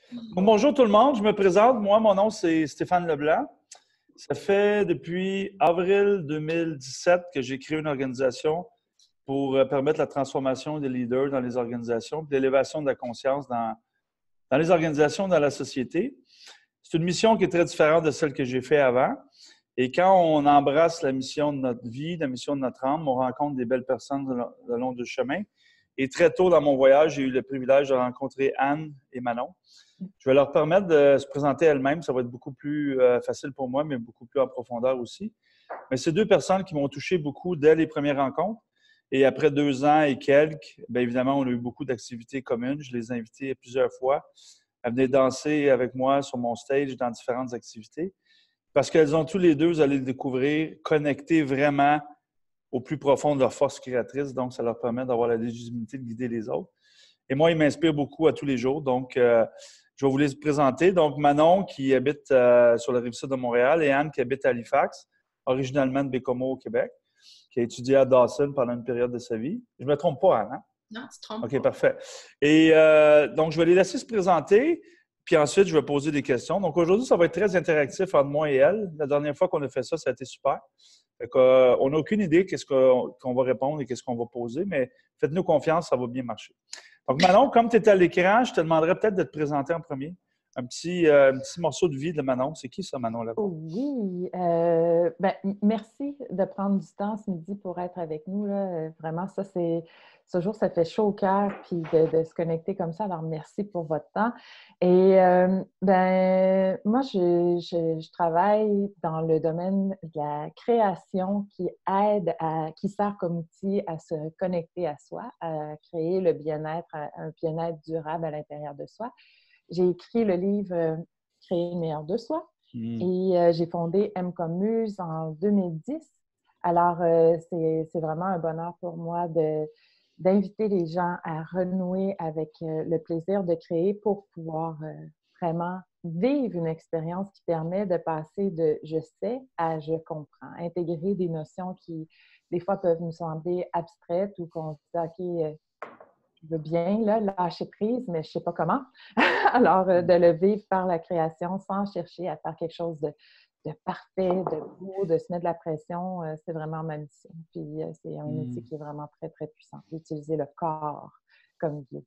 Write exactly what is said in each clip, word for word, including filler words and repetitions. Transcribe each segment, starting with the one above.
Bon, bonjour tout le monde, je me présente. Moi, mon nom, c'est Stéphane Leblanc. Ça fait depuis avril deux mille dix-sept que j'ai créé une organisation pour euh, permettre la transformation des leaders dans les organisations, puis l'élévation de la conscience dans, dans les organisations, dans la société. C'est une mission qui est très différente de celle que j'ai faite avant. Et quand on embrasse la mission de notre vie, la mission de notre âme, on rencontre des belles personnes le long du chemin. Et très tôt dans mon voyage, j'ai eu le privilège de rencontrer Anne et Manon. Je vais leur permettre de se présenter elles-mêmes. Ça va être beaucoup plus euh, facile pour moi, mais beaucoup plus en profondeur aussi. Mais c'est deux personnes qui m'ont touché beaucoup dès les premières rencontres. Et après deux ans et quelques, bien évidemment, on a eu beaucoup d'activités communes. Je les ai invitées plusieurs fois à venir danser avec moi sur mon stage dans différentes activités. Parce qu'elles ont tous les deux, vous allez le découvrir, connecté vraiment au plus profond de leur force créatrice. Donc, ça leur permet d'avoir la légitimité de guider les autres. Et moi, ils m'inspirent beaucoup à tous les jours. Donc, euh, je vais vous les présenter. Donc, Manon, qui habite euh, sur la rive-sud de Montréal, et Anne, qui habite à Halifax, originalement de Bécomo, au Québec, qui a étudié à Dawson pendant une période de sa vie. Je ne me trompe pas, Anne, hein? Non, tu te trompes OK, pas. parfait. Et euh, donc, je vais les laisser se présenter, puis ensuite, je vais poser des questions. Donc, aujourd'hui, ça va être très interactif entre moi et elle. La dernière fois qu'on a fait ça, ça a été super. Fait que, euh, on n'a aucune idée qu'est-ce qu'on, qu'on va répondre et qu'est-ce qu'on va poser, mais faites-nous confiance, ça va bien marcher. Donc, Manon, comme tu es à l'écran, je te demanderais peut-être de te présenter en premier. Un petit, euh, un petit morceau de vie de Manon. C'est qui ça, Manon, là-bas? Oui, euh, ben, merci de prendre du temps ce midi pour être avec nous, là. Vraiment, ça, c'est ce jour, ça fait chaud au cœur, puis de, de se connecter comme ça. Alors, merci pour votre temps. Et euh, ben, moi, je, je, je travaille dans le domaine de la création qui aide, à, qui sert comme outil à se connecter à soi, à créer le bien-être, un bien-être durable à l'intérieur de soi. J'ai écrit le livre « Créer le meilleur de soi ». Mmh. Et euh, j'ai fondé M comme Muse en deux mille dix. Alors, euh, c'est, c'est vraiment un bonheur pour moi de, d'inviter les gens à renouer avec euh, le plaisir de créer pour pouvoir euh, vraiment vivre une expérience qui permet de passer de « je sais » à « je comprends », intégrer des notions qui, des fois, peuvent nous sembler abstraites ou qu'on se dit « OK, euh, je veux bien là, lâcher prise, mais je ne sais pas comment. » Alors, euh, de le vivre par la création sans chercher à faire quelque chose de, de parfait, de beau, de se mettre de la pression, euh, c'est vraiment ma mission. Puis, euh, c'est un Mm. outil qui est vraiment très, très puissant, d'utiliser le corps comme guide.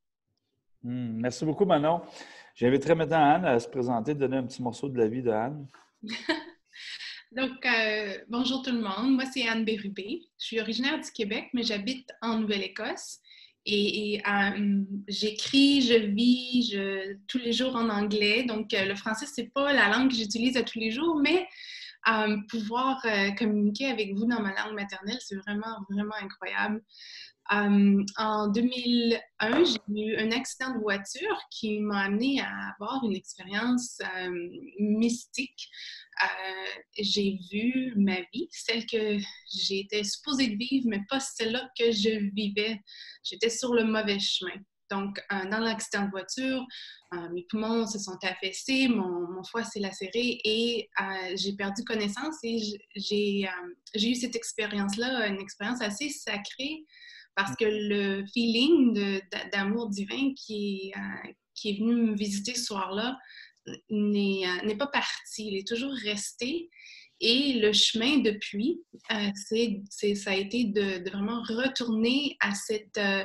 Mm. Merci beaucoup, Manon. J'inviterai maintenant Anne à se présenter, donner un petit morceau de la vie de Anne. Donc, euh, bonjour tout le monde. Moi, c'est Anne Bérubé. Je suis originaire du Québec, mais j'habite en Nouvelle-Écosse. Et, et euh, j'écris, je vis je, tous les jours en anglais. Donc, euh, le français, c'est pas la langue que j'utilise à tous les jours, mais euh, pouvoir euh, communiquer avec vous dans ma langue maternelle, c'est vraiment, vraiment incroyable. Um, en deux mille un, j'ai eu un accident de voiture qui m'a amené à avoir une expérience euh, mystique. Euh, j'ai vu ma vie, celle que j'étais supposée de vivre, mais pas celle-là que je vivais. J'étais sur le mauvais chemin. Donc, euh, dans l'accident de voiture, euh, mes poumons se sont affaissés, mon, mon foie s'est lacéré et euh, j'ai perdu connaissance et j'ai, euh, j'ai eu cette expérience-là, une expérience assez sacrée, parce que le feeling de, d'amour divin qui est, euh, qui est venu me visiter ce soir-là n'est, euh, n'est pas parti, il est toujours resté. Et le chemin depuis, euh, c'est, c'est, ça a été de, de vraiment retourner à, cette, euh,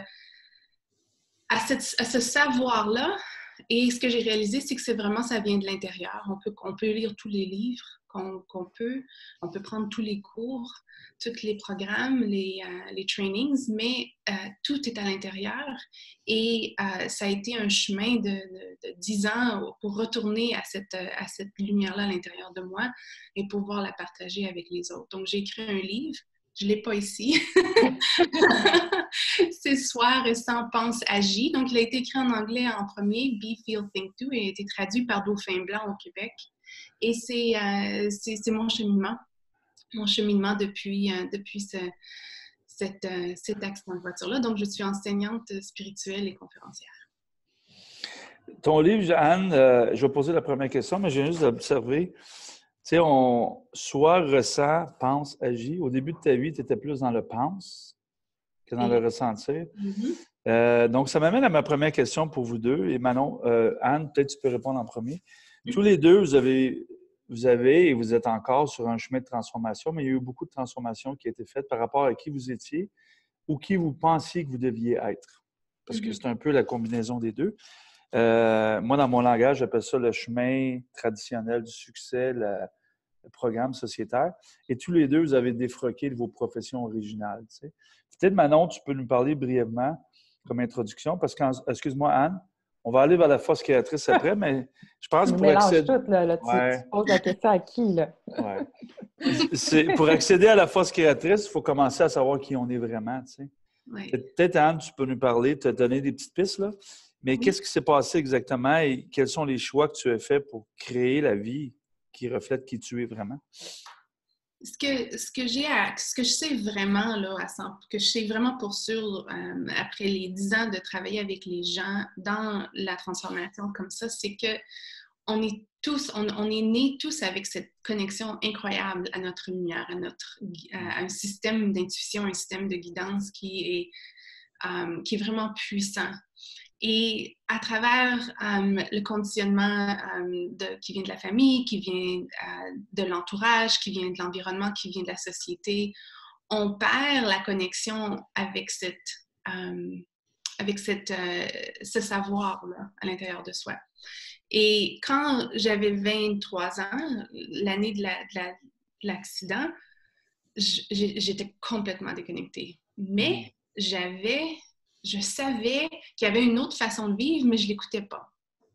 à, cette, à ce savoir-là. Et ce que j'ai réalisé, c'est que c'est vraiment, ça vient de l'intérieur. On peut, on peut lire tous les livres qu'on, qu'on peut, on peut prendre tous les cours, tous les programmes, les, euh, les trainings, mais euh, tout est à l'intérieur. Et euh, ça a été un chemin de, de, de dix ans pour retourner à cette, à cette lumière-là à l'intérieur de moi et pouvoir la partager avec les autres. Donc, j'ai écrit un livre. Je ne l'ai pas ici. C'est Soir, Ressent, Pense, Agis. Donc, il a été écrit en anglais en premier, Be, Feel, Think, Do, et a été traduit par Dauphin Blanc au Québec. Et c'est, euh, c'est, c'est mon cheminement, mon cheminement depuis, euh, depuis ce, cette, euh, cet accident de voiture-là. Donc, je suis enseignante spirituelle et conférencière. Ton livre, Anne, euh, je vais poser la première question, mais j'ai juste observé. Tu sais, on soit ressent, pense, agit. Au début de ta vie, tu étais plus dans le pense que dans Et... le ressentir. Mm-hmm. Euh, donc, ça m'amène à ma première question pour vous deux. Et Manon, euh, Anne, peut-être tu peux répondre en premier. Tous les deux, vous avez, vous avez et vous êtes encore sur un chemin de transformation, mais il y a eu beaucoup de transformations qui ont été faites par rapport à qui vous étiez ou qui vous pensiez que vous deviez être. Parce que Mhm. c'est un peu la combinaison des deux. Euh, moi, dans mon langage, j'appelle ça le chemin traditionnel du succès, le, le programme sociétaire. Et tous les deux, vous avez défroqué de vos professions originales. Tu sais. Peut-être, Manon, tu peux nous parler brièvement comme introduction, parce que, excuse-moi, Anne, on va aller vers la force créatrice après, mais je pense Tu que nous pour mélanges accéder... toutes, là. là. Tu, Ouais, tu poses la question à qui, là? ouais. C'est, pour accéder à la force créatrice, il faut commencer à savoir qui on est vraiment. Tu sais. Ouais. Peut-être, Anne, tu peux nous parler, te donner des petites pistes, là. Mais Oui. qu'est-ce qui s'est passé exactement et quels sont les choix que tu as faits pour créer la vie qui reflète qui tu es vraiment? Ce que, ce que j'ai à, ce que je sais vraiment, là, à cent, que je sais vraiment pour sûr, euh, après les dix ans de travailler avec les gens dans la transformation comme ça, c'est que on est tous, on, on est nés tous avec cette connexion incroyable à notre lumière, à notre, à un système d'intuition, un système de guidance qui est, euh, qui est vraiment puissant. Et à travers euh, le conditionnement euh, de, qui vient de la famille, qui vient euh, de l'entourage, qui vient de l'environnement, qui vient de la société, on perd la connexion avec, cette, euh, avec cette, euh, ce savoir-là à l'intérieur de soi. Et quand j'avais vingt-trois ans, l'année de, la, de, la, de l'accident, j'étais complètement déconnectée. Mais j'avais... Je savais qu'il y avait une autre façon de vivre, mais je ne l'écoutais pas.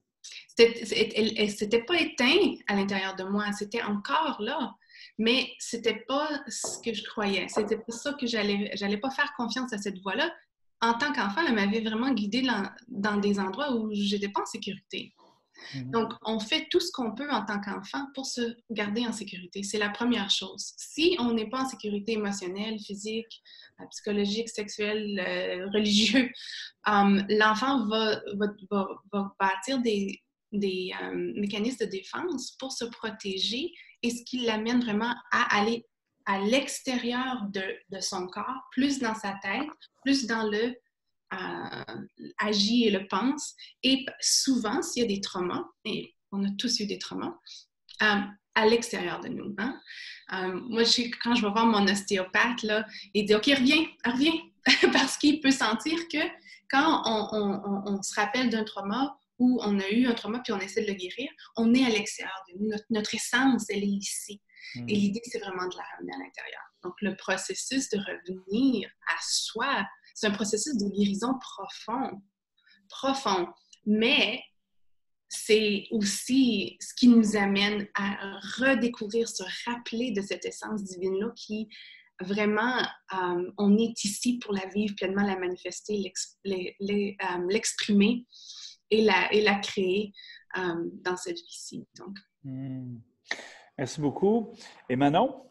C'était pas éteint à l'intérieur de moi, c'était encore là, mais c'était pas ce que je croyais. C'était pas ça que j'allais, j'allais pas faire confiance à cette voix-là. En tant qu'enfant, elle m'avait vraiment guidée dans, dans des endroits où j'étais pas en sécurité. Donc, on fait tout ce qu'on peut en tant qu'enfant pour se garder en sécurité. C'est la première chose. Si on n'est pas en sécurité émotionnelle, physique, psychologique, sexuelle, euh, religieux, um, l'enfant va, va, va, va bâtir des, des um, mécanismes de défense pour se protéger et ce qui l'amène vraiment à aller à l'extérieur de, de son corps, plus dans sa tête, plus dans le Euh, agit et le pense. Et souvent, s'il y a des traumas, et on a tous eu des traumas, euh, à l'extérieur de nous. Hein? Euh, moi, je, quand je vais voir mon ostéopathe, là, il dit « OK, reviens, reviens », parce qu'il peut sentir que quand on, on, on, on se rappelle d'un trauma ou on a eu un trauma puis on essaie de le guérir, on est à l'extérieur de nous. Notre, notre essence, elle est ici. Mm. Et l'idée, c'est vraiment de la ramener à l'intérieur. Donc, le processus de revenir à soi, c'est un processus de guérison profond, profond, mais c'est aussi ce qui nous amène à redécouvrir, se rappeler de cette essence divine-là qui, vraiment, euh, on est ici pour la vivre pleinement, la manifester, l'ex, les, les, euh, l'exprimer et la, et la créer euh, dans cette vie-ci. Donc. Mmh. Merci beaucoup. Et Manon?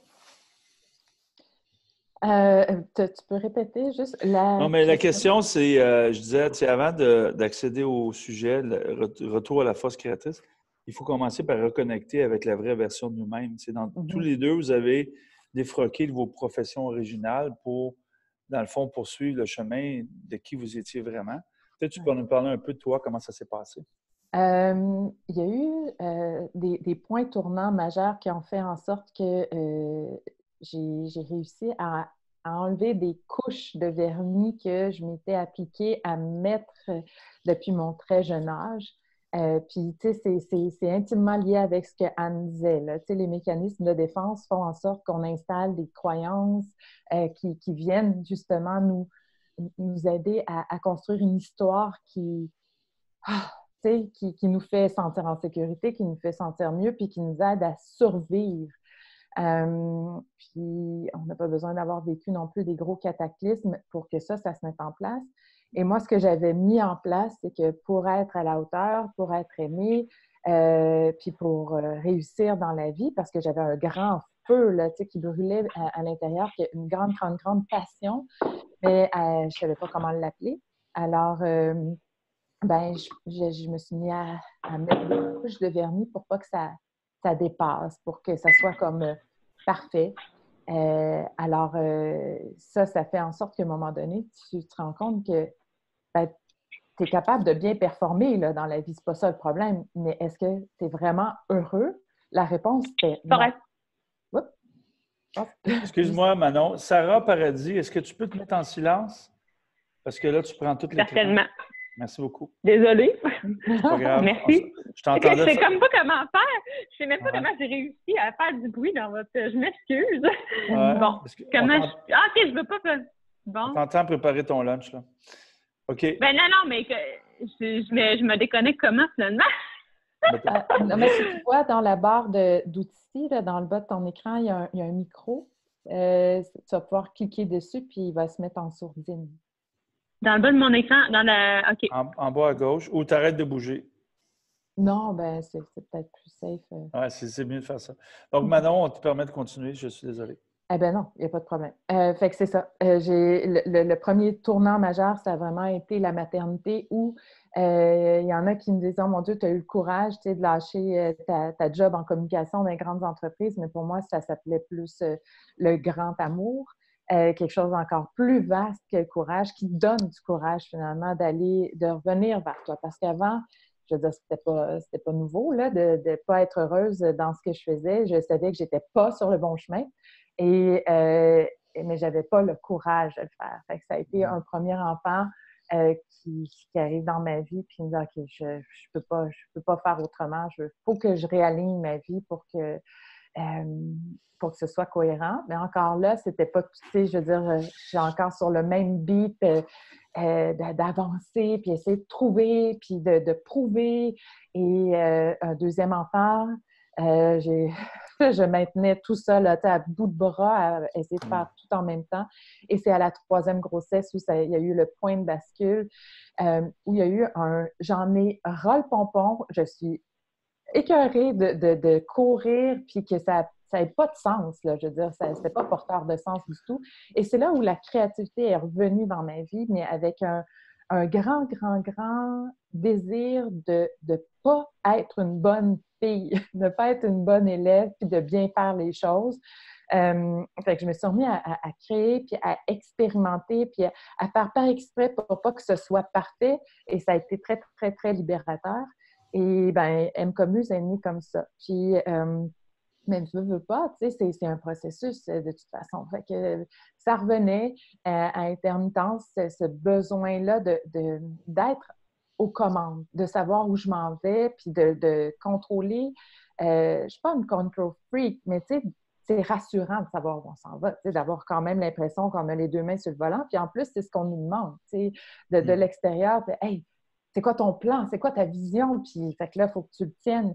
Euh, tu, tu peux répéter juste la Non, mais question? la question, c'est, euh, je disais, tu sais, avant de, d'accéder au sujet, le retour à la force créatrice, il faut commencer par reconnecter avec la vraie version de nous-mêmes. C'est dans, mm-hmm. Tous les deux, vous avez défroqué de vos professions originales pour, dans le fond, poursuivre le chemin de qui vous étiez vraiment. Peut-être tu peux nous parler un peu de toi, comment ça s'est passé? Euh, il y a eu euh, des, des points tournants majeurs qui ont fait en sorte que euh, j'ai, j'ai réussi à, à enlever des couches de vernis que je m'étais appliquée à mettre depuis mon très jeune âge. Euh, puis, tu sais, c'est, c'est, c'est intimement lié avec ce que Anne disait. Là. Tu sais, les mécanismes de défense font en sorte qu'on installe des croyances euh, qui, qui viennent justement nous, nous aider à, à construire une histoire qui... Ah, Qui, qui nous fait sentir en sécurité, qui nous fait sentir mieux, puis qui nous aide à survivre. Euh, puis, on n'a pas besoin d'avoir vécu non plus des gros cataclysmes pour que ça, ça se mette en place. Et moi, ce que j'avais mis en place, c'est que pour être à la hauteur, pour être aimé, euh, puis pour euh, réussir dans la vie, parce que j'avais un grand feu là, qui brûlait à, à l'intérieur, une grande, grande, grande passion, mais euh, je ne savais pas comment l'appeler. Alors, euh, ben, je, je, je me suis mis à, à mettre des couches de vernis pour pas que ça, ça dépasse, pour que ça soit comme euh, parfait. Euh, alors, euh, ça, ça fait en sorte qu'à un moment donné, tu te rends compte que ben, tu es capable de bien performer là, dans la vie, c'est pas ça le problème, mais est-ce que tu es vraiment heureux? La réponse est non. Correct. Excuse-moi, Manon. Sarah Paradis, est-ce que tu peux te mettre en silence? Parce que là, tu prends toutes les Certainement. Merci beaucoup. Désolée. C'est pas grave. Merci. On, je t'entendais. Je sais comme pas comment faire. Je sais même pas ouais. comment j'ai réussi à faire du bruit dans votre... Je m'excuse. Ouais, bon, comment je... Ah, OK, je veux pas... Bon. On t'entend préparer ton lunch, là. OK. Ben non, non, mais que je, je, me, je me déconnecte comment, finalement? euh, non, mais si tu vois, dans la barre de, d'outils, là, dans le bas de ton écran, il y a un, il y a un micro. Euh, tu vas pouvoir cliquer dessus, puis il va se mettre en sourdine. Dans le bas de mon écran, dans la... OK. En, en bas à gauche, ou tu arrêtes de bouger. Non, ben c'est, c'est peut-être plus safe. Euh. Oui, c'est, c'est mieux de faire ça. Donc, Manon, on te permet de continuer. Je suis désolée. Eh bien non, il n'y a pas de problème. Euh, fait que c'est ça. Euh, j'ai, le, le, le premier tournant majeur, ça a vraiment été la maternité où euh, il y en a qui me disent « Oh mon Dieu, tu as eu le courage de lâcher euh, ta, ta job en communication dans les grandes entreprises. » Mais pour moi, ça s'appelait plus euh, le grand amour. Euh, quelque chose d'encore plus vaste que le courage, qui donne du courage finalement d'aller, de revenir vers toi. Parce qu'avant, je veux dire, c'était pas, c'était pas nouveau là, de ne pas être heureuse dans ce que je faisais. Je savais que je n'étais pas sur le bon chemin, et, euh, mais je n'avais pas le courage de le faire. Fait que ça a été un premier enfant euh, qui, qui arrive dans ma vie et qui me dit « OK, je ne peux pas, je peux pas faire autrement. Il faut que je réaligne ma vie pour que... Euh, pour que ce soit cohérent. » Mais encore là, c'était pas, tu sais, je veux dire, je suis encore sur le même beat euh, euh, d'avancer, puis essayer de trouver, puis de, de prouver. Et euh, un deuxième enfant, euh, j'ai, je maintenais tout ça là, à bout de bras, à essayer de faire tout en même temps. Et c'est à la troisième grossesse où ça, il y a eu le point de bascule, euh, où il y a eu un « j'en ai ras-le-pompon, je suis écœurée de, de, de courir, puis que ça ça n'avait pas de sens, là, je veux dire, ça n'était pas porteur de sens du tout. Et c'est là où la créativité est revenue dans ma vie, mais avec un, un grand, grand, grand désir de ne pas être une bonne fille, de ne pas être une bonne élève, puis de bien faire les choses. Euh, fait que je me suis remis à, à, à créer, puis à expérimenter, puis à, à faire par exprès pour pas que ce soit parfait. Et ça a été très, très, très libérateur. Et bien, M comme Muse est né comme ça. Puis, euh, mais je veux, veux pas, tu sais, c'est, c'est un processus de toute façon. Fait que ça revenait à, à intermittence, ce, ce besoin-là de, de, d'être aux commandes, de savoir où je m'en vais, puis de, de contrôler. Euh, je ne suis pas une control freak, mais tu sais, c'est rassurant de savoir où on s'en va, tu sais, d'avoir quand même l'impression qu'on a les deux mains sur le volant. Puis en plus, c'est ce qu'on nous demande, tu sais, de, de l'extérieur. De, hey, c'est quoi ton plan? C'est quoi ta vision? Puis, fait que là, il faut que tu le tiennes.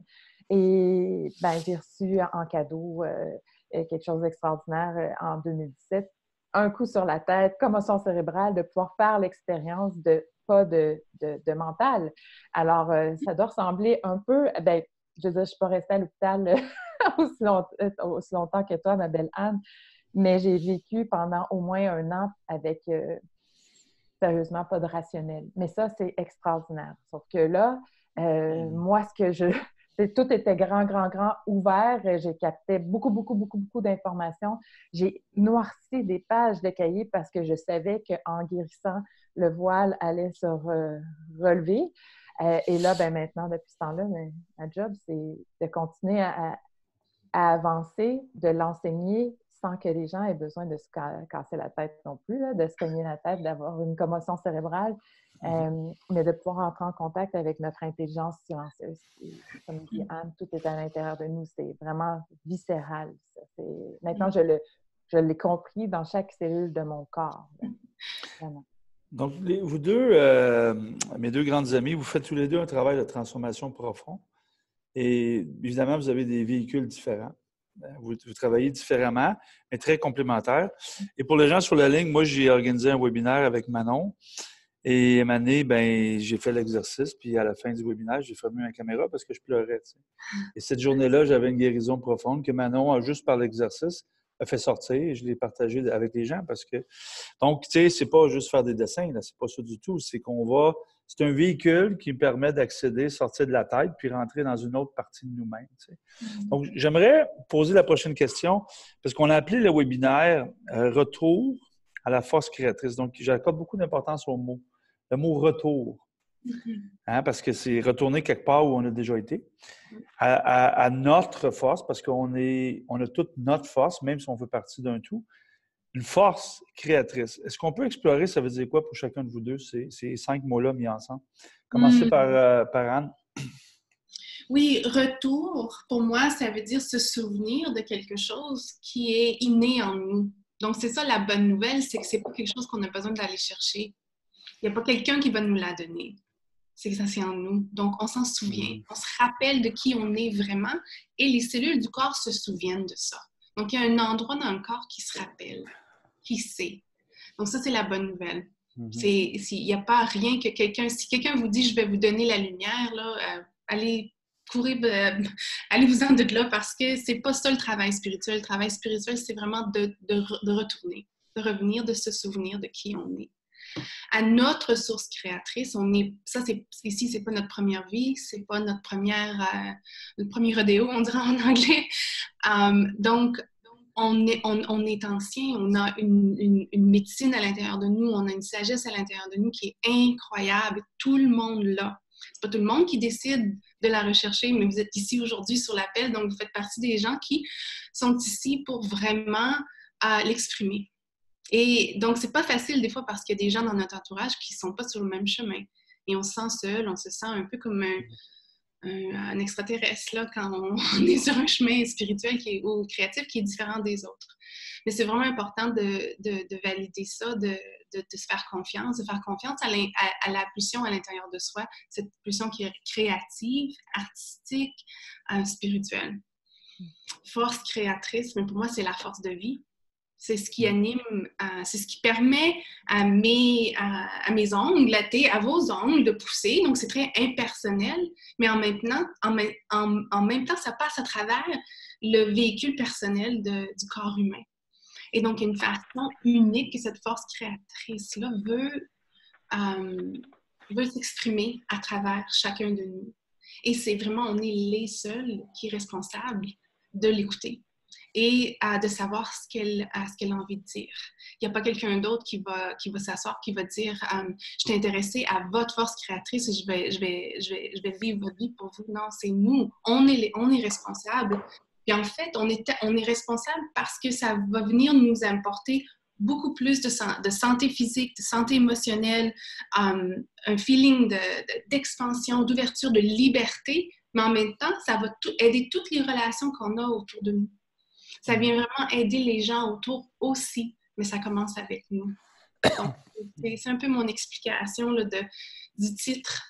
Et ben, j'ai reçu en cadeau euh, quelque chose d'extraordinaire euh, en deux mille dix-sept. Un coup sur la tête, commotion cérébrale, de pouvoir faire l'expérience de pas de, de, de mental. Alors, euh, ça doit ressembler un peu... Ben, je veux dire, je ne suis pas restée à l'hôpital aussi, long, aussi longtemps que toi, ma belle Anne, mais j'ai vécu pendant au moins un an avec... Euh, sérieusement, pas de rationnel. Mais ça, c'est extraordinaire. Sauf que là, euh, moi, ce que je... Tout était grand, grand, grand ouvert. J'ai capté beaucoup, beaucoup, beaucoup, beaucoup d'informations. J'ai noirci des pages de cahier parce que je savais qu'en guérissant, le voile allait se re- relever. Euh, et là, ben maintenant, depuis ce temps-là, ben, ma job, c'est de continuer à, à avancer, de l'enseigner sans que les gens aient besoin de se casser la tête non plus, là, de se cogner la tête, d'avoir une commotion cérébrale, euh, mais de pouvoir entrer en contact avec notre intelligence silencieuse. Et, comme dit Anne, tout est à l'intérieur de nous. C'est vraiment viscéral. Ça. C'est... Maintenant, je, le, je l'ai compris dans chaque cellule de mon corps. Là. Vraiment. Donc, les, vous deux, euh, mes deux grandes amies, vous faites tous les deux un travail de transformation profond. Et évidemment, vous avez des véhicules différents. Vous, vous travaillez différemment, mais très complémentaires. Et pour les gens sur la ligne, moi, j'ai organisé un webinaire avec Manon. Et Mané, ben, j'ai fait l'exercice. Puis à la fin du webinaire, j'ai fermé ma caméra parce que je pleurais. Tu sais. Et cette journée-là, j'avais une guérison profonde que Manon, juste par l'exercice, a fait sortir. Et je l'ai partagé avec les gens parce que... Donc, tu sais, c'est pas juste faire des dessins, là, c'est pas ça du tout. C'est qu'on va... C'est un véhicule qui permet d'accéder, sortir de la tête, puis rentrer dans une autre partie de nous-mêmes. Tu sais. Donc, j'aimerais poser la prochaine question, parce qu'on a appelé le webinaire euh, « Retour à la force créatrice ». Donc, j'accorde beaucoup d'importance aux mots. le mot retour. Mhm. Hein, parce que c'est retourner quelque part où on a déjà été, à, à, à notre force, parce qu'on est, on a toute notre force, même si on fait partie d'un tout. Une force créatrice. Est-ce qu'on peut explorer, ça veut dire quoi pour chacun de vous deux, ces, ces cinq mots-là mis ensemble? Commencez Mm. par, euh, par Anne. Oui, retour, pour moi, ça veut dire se souvenir de quelque chose qui est inné en nous. Donc, c'est ça la bonne nouvelle, c'est que c'est pas quelque chose qu'on a besoin d'aller chercher. Il n'y a pas quelqu'un qui va nous la donner. C'est que ça, c'est en nous. Donc, on s'en souvient. Mm. On se rappelle de qui on est vraiment et les cellules du corps se souviennent de ça. Donc, il y a un endroit dans le corps qui se rappelle, qui sait. Donc, ça, c'est la bonne nouvelle. Mm-hmm. Il n'y a pas rien que quelqu'un... Si quelqu'un vous dit « je vais vous donner la lumière », là, euh, allez courir, euh, allez-vous-en de là parce que c'est pas ça le travail spirituel. Le travail spirituel, c'est vraiment de, de, de retourner, de revenir, de se souvenir de qui on est. À notre source créatrice, on est, ça c'est ici, c'est pas notre première vie, c'est pas notre première, euh, le premier rodéo, on dirait en anglais. Um, donc, on est, on, on est ancien, on a une, une, une médecine à l'intérieur de nous, on a une sagesse à l'intérieur de nous qui est incroyable. Tout le monde l'a. C'est pas tout le monde qui décide de la rechercher, mais vous êtes ici aujourd'hui sur l'appel, donc vous faites partie des gens qui sont ici pour vraiment euh, l'exprimer. Et donc, c'est pas facile des fois parce qu'il y a des gens dans notre entourage qui sont pas sur le même chemin. Et on se sent seul, on se sent un peu comme un, un, un extraterrestre là, quand on, on est sur un chemin spirituel qui est, ou créatif qui est différent des autres. Mais c'est vraiment important de, de, de valider ça, de, de, de se faire confiance, de faire confiance à, à, à la pulsion à l'intérieur de soi, cette pulsion qui est créative, artistique, euh, spirituelle. Force créatrice, mais pour moi, c'est la force de vie. C'est ce qui anime, euh, c'est ce qui permet à mes, à, à mes ongles, à, tes, à vos ongles de pousser. Donc, c'est très impersonnel, mais en même temps, en, en, en même temps, ça passe à travers le véhicule personnel de, du corps humain. Et donc, il y a une façon unique que cette force créatrice-là veut, euh, veut s'exprimer à travers chacun de nous. Et c'est vraiment, on est les seuls qui sont responsables de l'écouter et euh, de savoir ce qu'elle, euh, ce qu'elle a envie de dire. Il n'y a pas quelqu'un d'autre qui va, qui va s'asseoir, qui va dire um, « Je t'ai intéressé à votre force créatrice et je vais, je vais, je vais, je vais vivre votre vie pour vous. » Non, c'est nous. On est, les, on est responsables. Puis en fait, on est, on est responsable parce que ça va venir nous apporter beaucoup plus de, de santé physique, de santé émotionnelle, um, un feeling de, de, d'expansion, d'ouverture, de liberté, mais en même temps, ça va tout, aider toutes les relations qu'on a autour de nous. Ça vient vraiment aider les gens autour aussi, mais ça commence avec nous. Donc, c'est, c'est un peu mon explication là, de, du titre.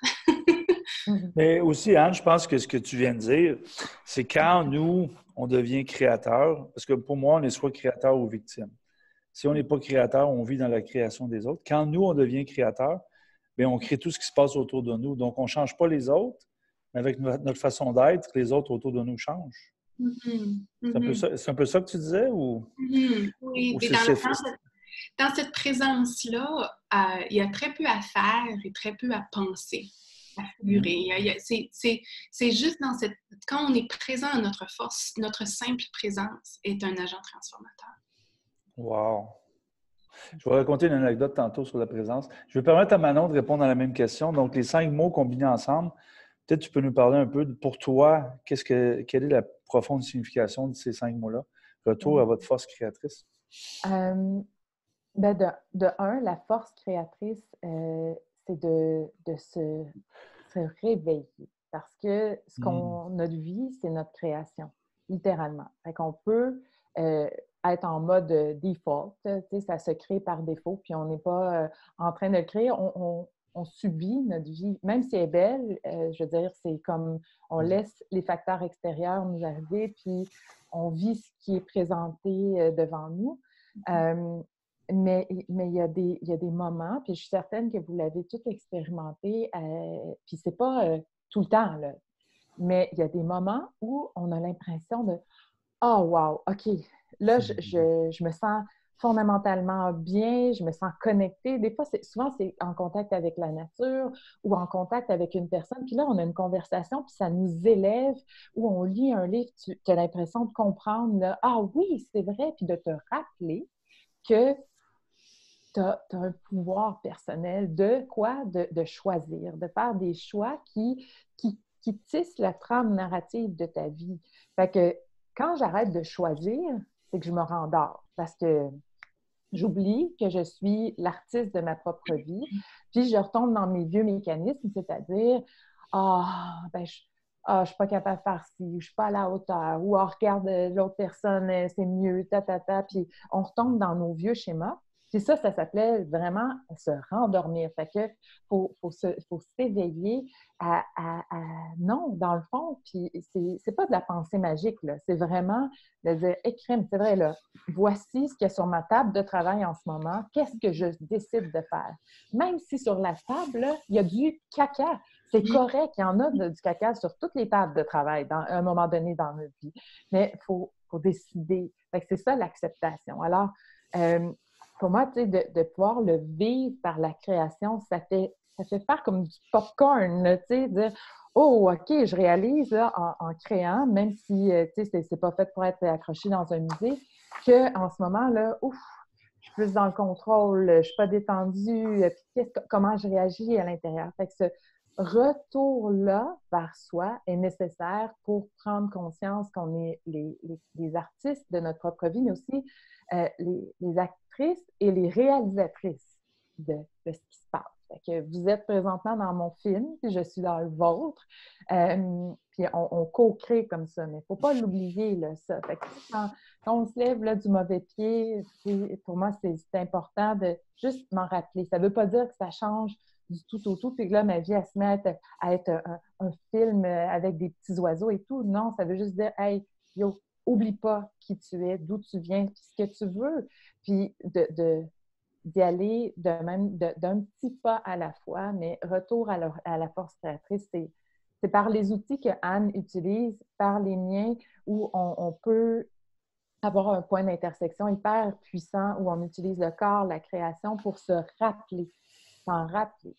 Mais aussi, Anne, je pense que ce que tu viens de dire, c'est quand nous, on devient créateur, parce que pour moi, on est soit créateur ou victime. Si on n'est pas créateur, on vit dans la création des autres. Quand nous, on devient créateur, bien, on crée tout ce qui se passe autour de nous. Donc, on ne change pas les autres, mais avec notre façon d'être, les autres autour de nous changent. Mm-hmm. C'est, un peu ça, c'est un peu ça que tu disais? Ou, mm-hmm. Oui, ou mais c'est, dans, c'est, dans, cette, dans cette présence-là, euh, il y a très peu à faire et très peu à penser, à figurer. Il y a, il y a, c'est, c'est, c'est juste dans cette... Quand on est présent à notre force, notre simple présence est un agent transformateur. Wow! Je vais raconter une anecdote tantôt sur la présence. Je vais permettre à Manon de répondre à la même question. Donc, les cinq mots combinés ensemble, peut-être tu peux nous parler un peu, de, pour toi, qu'est-ce que, quelle est la profonde signification de ces cinq mots-là? Retour à votre force créatrice. Euh, ben de, de un, la force créatrice, euh, c'est de, de se, se réveiller. Parce que ce qu'on, mm. notre vie, c'est notre création, littéralement. Fait qu'on peut euh, être en mode default, tu sais, ça se crée par défaut, puis on n'est pas euh, en train de le créer. On, on, on subit notre vie, même si elle est belle, euh, je veux dire, c'est comme on laisse les facteurs extérieurs nous arriver, puis on vit ce qui est présenté euh, devant nous. Euh, mais mais il y a des il y a des moments, puis je suis certaine que vous l'avez tout expérimenté, euh, puis c'est pas euh, tout le temps, là, mais il y a des moments où on a l'impression de « Oh, wow, OK, là, je, je, je me sens fondamentalement bien, je me sens connectée. » Des fois, c'est, souvent, c'est en contact avec la nature ou en contact avec une personne. Puis là, on a une conversation, puis ça nous élève, ou on lit un livre, tu, tu as l'impression de comprendre, là, « Ah oui, c'est vrai », puis de te rappeler que tu as un pouvoir personnel de quoi? De, de choisir, de faire des choix qui, qui, qui tissent la trame narrative de ta vie. Fait que quand j'arrête de choisir, c'est que je me rendors parce que j'oublie que je suis l'artiste de ma propre vie, puis je retombe dans mes vieux mécanismes, c'est-à-dire « Ah, ben je ah, je suis pas capable de faire ci, je suis pas à la hauteur, ou « Ah, regarde l'autre personne, c'est mieux, ta, ta, ta », puis on retombe dans nos vieux schémas. Puis ça, ça s'appelait vraiment se rendormir. Fait que faut, faut, se, faut s'éveiller à, à, à... Non, dans le fond, puis c'est, c'est pas de la pensée magique, là. C'est vraiment de dire « Écrime, c'est vrai, là, voici ce qu'il y a sur ma table de travail en ce moment, qu'est-ce que je décide de faire? » Même si sur la table, là, il y a du caca. C'est correct, il y en a de, du caca sur toutes les tables de travail dans, à un moment donné dans notre vie. Mais il faut, faut décider. Fait que c'est ça l'acceptation. Alors, euh, pour moi, tu sais, de, de pouvoir le vivre par la création, ça fait, ça fait faire comme du popcorn, tu sais, dire « Oh, OK, je réalise là, en, en créant, même si, euh, tu sais, c'est, c'est pas fait pour être accroché dans un musée, qu'en ce moment, là, ouf, je suis plus dans le contrôle, je suis pas détendue, puis qu'est-ce que, comment je réagis à l'intérieur. » Fait que ce retour-là vers soi est nécessaire pour prendre conscience qu'on est les, les, les artistes de notre propre vie, mais aussi euh, les, les actrices et les réalisatrices de, de ce qui se passe. Fait que vous êtes présentement dans mon film, puis je suis dans le vôtre, euh, puis on, on co-crée comme ça, mais il ne faut pas l'oublier, là, ça. Fait que quand, quand on se lève là, du mauvais pied, pour moi, c'est, c'est important de juste m'en rappeler. Ça ne veut pas dire que ça change du tout au tout, puis que là, ma vie, elle se met à être, à être un, un film avec des petits oiseaux et tout. Non, ça veut juste dire, hey, yo, oublie pas qui tu es, d'où tu viens, puis ce que tu veux, puis de, de, d'y aller de même, de, d'un petit pas à la fois, mais retour à la, à la force créatrice, c'est, c'est par les outils que Anne utilise, par les miens, où on, on peut avoir un point d'intersection hyper puissant, où on utilise le corps, la création, pour se rappeler, s'en rappeler.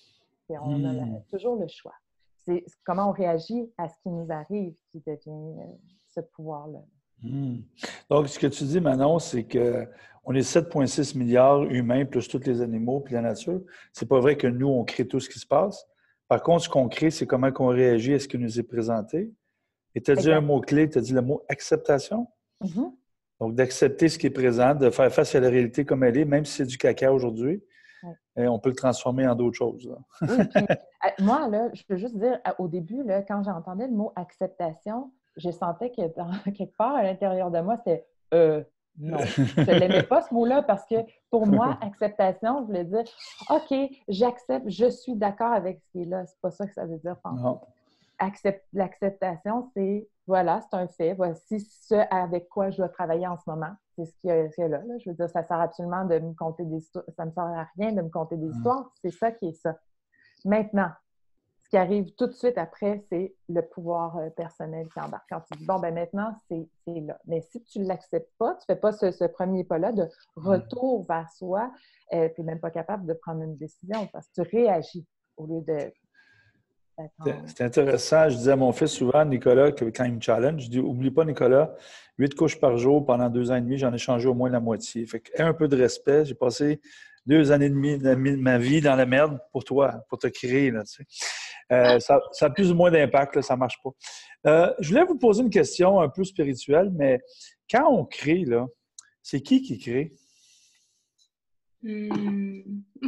Et on a la, toujours le choix. C'est comment on réagit à ce qui nous arrive qui devient euh, ce pouvoir-là. Mmh. Donc, ce que tu dis, Manon, c'est qu'on est sept virgule six milliards humains, plus tous les animaux, puis la nature. C'est pas vrai que nous, on crée tout ce qui se passe. Par contre, ce qu'on crée, c'est comment on réagit à ce qui nous est présenté. Et tu as dit un mot-clé, tu as dit le mot acceptation. Mm-hmm. Donc, d'accepter ce qui est présent, de faire face à la réalité comme elle est, même si c'est du caca aujourd'hui. Et on peut le transformer en d'autres choses. Là. Oui, puis euh, moi, là, je veux juste dire, au début, là, quand j'entendais le mot acceptation, je sentais que dans, quelque part à l'intérieur de moi, c'était euh, non. Je ne l'aimais pas ce mot-là parce que pour moi, acceptation voulait dire OK, j'accepte, je suis d'accord avec ce qui est là. C'est pas ça que ça veut dire. Non. Accept, l'acceptation, c'est voilà, c'est un fait. Voici ce avec quoi je dois travailler en ce moment. C'est ce qu'il y a, ce qu'il y a là, là. Je veux dire, ça sert absolument de me conter des histoires. Ça ne me sert à rien de me conter des histoires. C'est ça qui est ça. Maintenant, ce qui arrive tout de suite après, c'est le pouvoir euh, personnel qui embarque. Quand tu dis, bon, ben maintenant, c'est, c'est là. Mais si tu ne l'acceptes pas, tu ne fais pas ce, ce premier pas-là de retour vers soi, euh, tu n'es même pas capable de prendre une décision parce que tu réagis au lieu de... C'est intéressant. Je disais à mon fils souvent, Nicolas, que quand il me challenge, je dis, oublie pas, Nicolas, huit couches par jour pendant deux ans et demi, j'en ai changé au moins la moitié. Fait que, aie un peu de respect. J'ai passé deux années et demie de ma vie dans la merde pour toi, pour te créer. Là, tu sais. euh, ça, ça a plus ou moins d'impact, là, ça ne marche pas. Euh, je voulais vous poser une question un peu spirituelle, mais quand on crée, là, c'est qui qui crée? Hmm.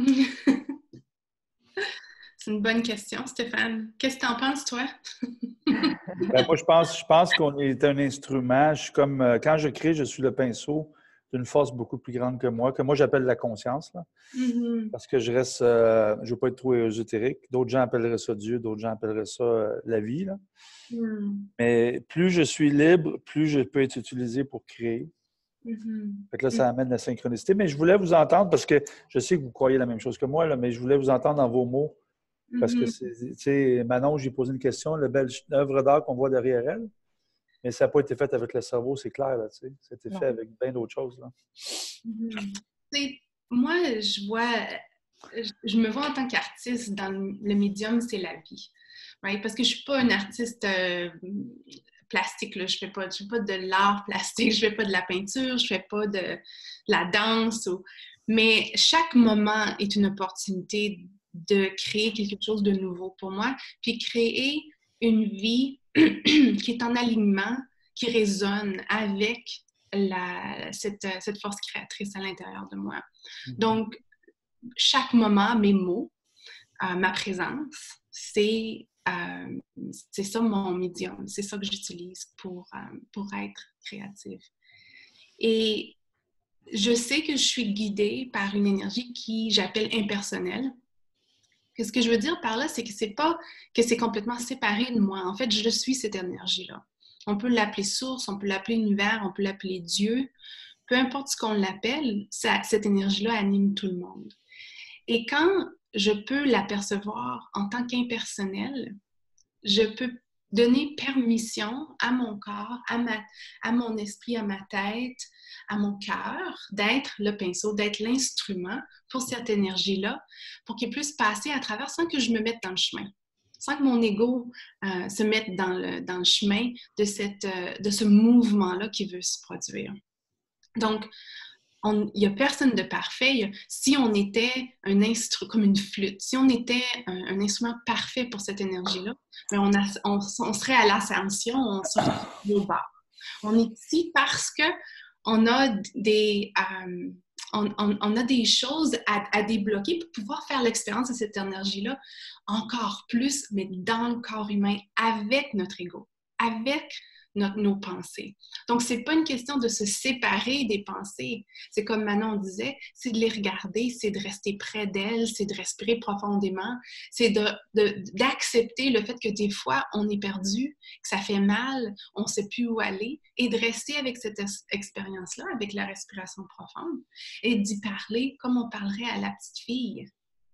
C'est une bonne question, Stéphane. Qu'est-ce que tu en penses, toi? Ben, moi, je pense, je pense qu'on est un instrument. Je suis comme, euh, quand je crée, je suis le pinceau d'une force beaucoup plus grande que moi, que moi j'appelle la conscience. Là. Mm-hmm. Parce que je reste, euh, je ne veux pas être trop ésotérique. D'autres gens appelleraient ça Dieu, d'autres gens appelleraient ça euh, la vie. Là. Mm. Mais plus je suis libre, plus je peux être utilisé pour créer. Mm-hmm. Fait que là, ça amène la synchronicité. Mais je voulais vous entendre, parce que je sais que vous croyez la même chose que moi, là, mais je voulais vous entendre dans vos mots. Parce que, tu sais, Manon, j'ai posé une question, la belle œuvre d'art qu'on voit derrière elle, mais ça n'a pas été fait avec le cerveau, c'est clair, là, tu sais. Ça a été fait avec bien d'autres choses, là. Mm-hmm. Moi, je vois, je me vois en tant qu'artiste dans le médium, c'est la vie. Right? Parce que je ne suis pas une artiste euh, plastique, là. Je ne fais pas, je fais pas de l'art plastique, je ne fais pas de la peinture, je ne fais pas de, de la danse. Ou... Mais chaque moment est une opportunité de créer quelque chose de nouveau pour moi, puis créer une vie qui est en alignement, qui résonne avec la, cette, cette force créatrice à l'intérieur de moi. Donc, chaque moment, mes mots, euh, ma présence, c'est, euh, c'est ça mon médium, c'est ça que j'utilise pour, euh, pour être créative. Et je sais que je suis guidée par une énergie qui j'appelle impersonnelle. Ce que je veux dire par là, c'est que c'est pas que c'est complètement séparé de moi. En fait, je suis cette énergie-là. On peut l'appeler source, on peut l'appeler univers, on peut l'appeler Dieu. Peu importe ce qu'on l'appelle, ça, cette énergie-là anime tout le monde. Et quand je peux l'apercevoir en tant qu'impersonnel, je peux donner permission à mon corps, à, ma, à mon esprit, à ma tête, à mon cœur, d'être le pinceau, d'être l'instrument pour cette énergie-là, pour qu'elle puisse passer à travers sans que je me mette dans le chemin, sans que mon ego euh, se mette dans le, dans le chemin de, cette, euh, de ce mouvement-là qui veut se produire. Donc, il n'y a personne de parfait. A, si on était un instrument, comme une flûte, si on était un, un instrument parfait pour cette énergie-là, on, a, on, on serait à l'ascension, on serait au bas. On est ici parce qu'on a des, euh, on, on, on a des choses à, à débloquer pour pouvoir faire l'expérience de cette énergie-là encore plus, mais dans le corps humain, avec notre ego, avec Notre, nos pensées. Donc, c'est pas une question de se séparer des pensées. C'est comme Manon disait, c'est de les regarder, c'est de rester près d'elles, c'est de respirer profondément, c'est de, de, d'accepter le fait que des fois, on est perdu, que ça fait mal, on sait plus où aller, et de rester avec cette expérience-là, avec la respiration profonde, et d'y parler comme on parlerait à la petite fille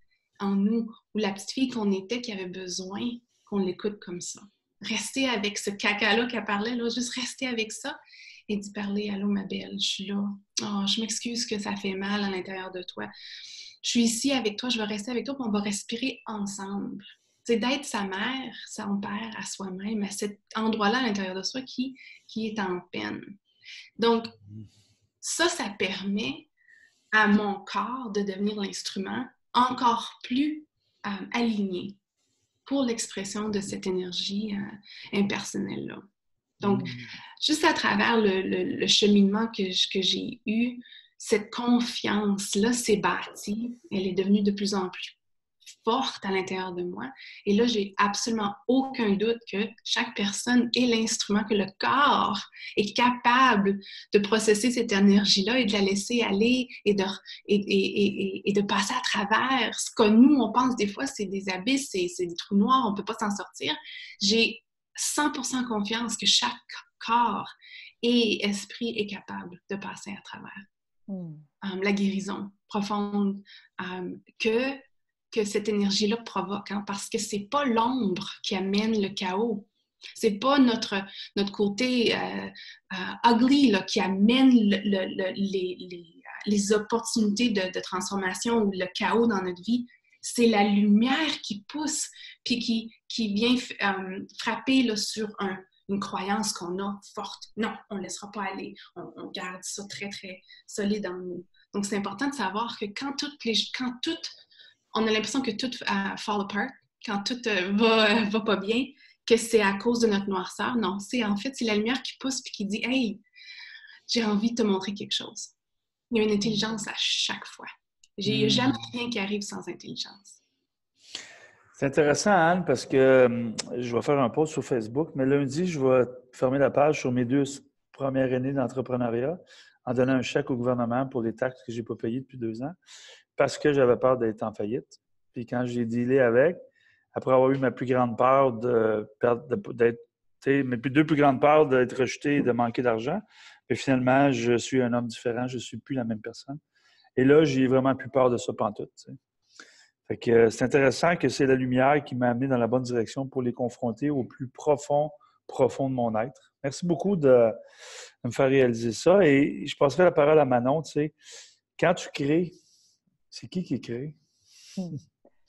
en nous, ou la petite fille qu'on était qui avait besoin qu'on l'écoute comme ça. Rester avec ce caca-là qu'elle parlait, là, juste rester avec ça et d'y parler. Allô, ma belle, je suis là. Oh, je m'excuse que ça fait mal à l'intérieur de toi. Je suis ici avec toi, je vais rester avec toi, puis on va respirer ensemble. C'est d'être sa mère, son père, à soi-même, à cet endroit-là à l'intérieur de soi qui, qui est en peine. Donc, ça, ça permet à mon corps de devenir l'instrument encore plus euh, aligné pour l'expression de cette énergie euh, impersonnelle-là. Donc, mmh. juste à travers le, le, le cheminement que, que j'ai eu, cette confiance-là s'est bâtie, elle est devenue de plus en plus forte à l'intérieur de moi. Et là, j'ai absolument aucun doute que chaque personne est l'instrument, que le corps est capable de processer cette énergie-là et de la laisser aller et de, et, et, et, et de passer à travers ce que nous, on pense des fois, c'est des abysses, c'est, c'est des trous noirs, on ne peut pas s'en sortir. J'ai cent pour cent confiance que chaque corps et esprit est capable de passer à travers. Mm. Um, la guérison profonde um, que que cette énergie-là provoque, hein, parce que c'est pas l'ombre qui amène le chaos. C'est pas notre, notre côté euh, euh, ugly là, qui amène le, le, le, les, les, les opportunités de, de transformation ou le chaos dans notre vie. C'est la lumière qui pousse puis qui, qui vient euh, frapper là, sur un, une croyance qu'on a forte. Non, on ne laissera pas aller. On, on garde ça très, très solide en nous. Donc, c'est important de savoir que quand toutes les... Quand toutes on a l'impression que tout uh, fall apart, quand tout uh, va, uh, va pas bien, que c'est à cause de notre noirceur. Non, c'est en fait, c'est la lumière qui pousse et qui dit « Hey, j'ai envie de te montrer quelque chose. » Il y a une intelligence à chaque fois. Il n'y a jamais rien qui arrive sans intelligence. C'est intéressant, Anne, parce que hum, je vais faire un post sur Facebook, mais lundi, je vais fermer la page sur mes deux premières années d'entrepreneuriat en donnant un chèque au gouvernement pour les taxes que je n'ai pas payées depuis deux ans. Parce que j'avais peur d'être en faillite. Puis quand j'ai dealé avec, après avoir eu ma plus grande peur de perdre, de, d'être, mes deux plus grandes peurs d'être rejeté et de manquer d'argent, puis finalement, je suis un homme différent, je ne suis plus la même personne. Et là, j'ai vraiment plus peur de ça pantoute. T'sais. Fait que c'est intéressant que c'est la lumière qui m'a amené dans la bonne direction pour les confronter au plus profond, profond de mon être. Merci beaucoup de, de me faire réaliser ça. Et je passerai la parole à Manon. Tu sais, quand tu crées, c'est qui qui crée? Hmm.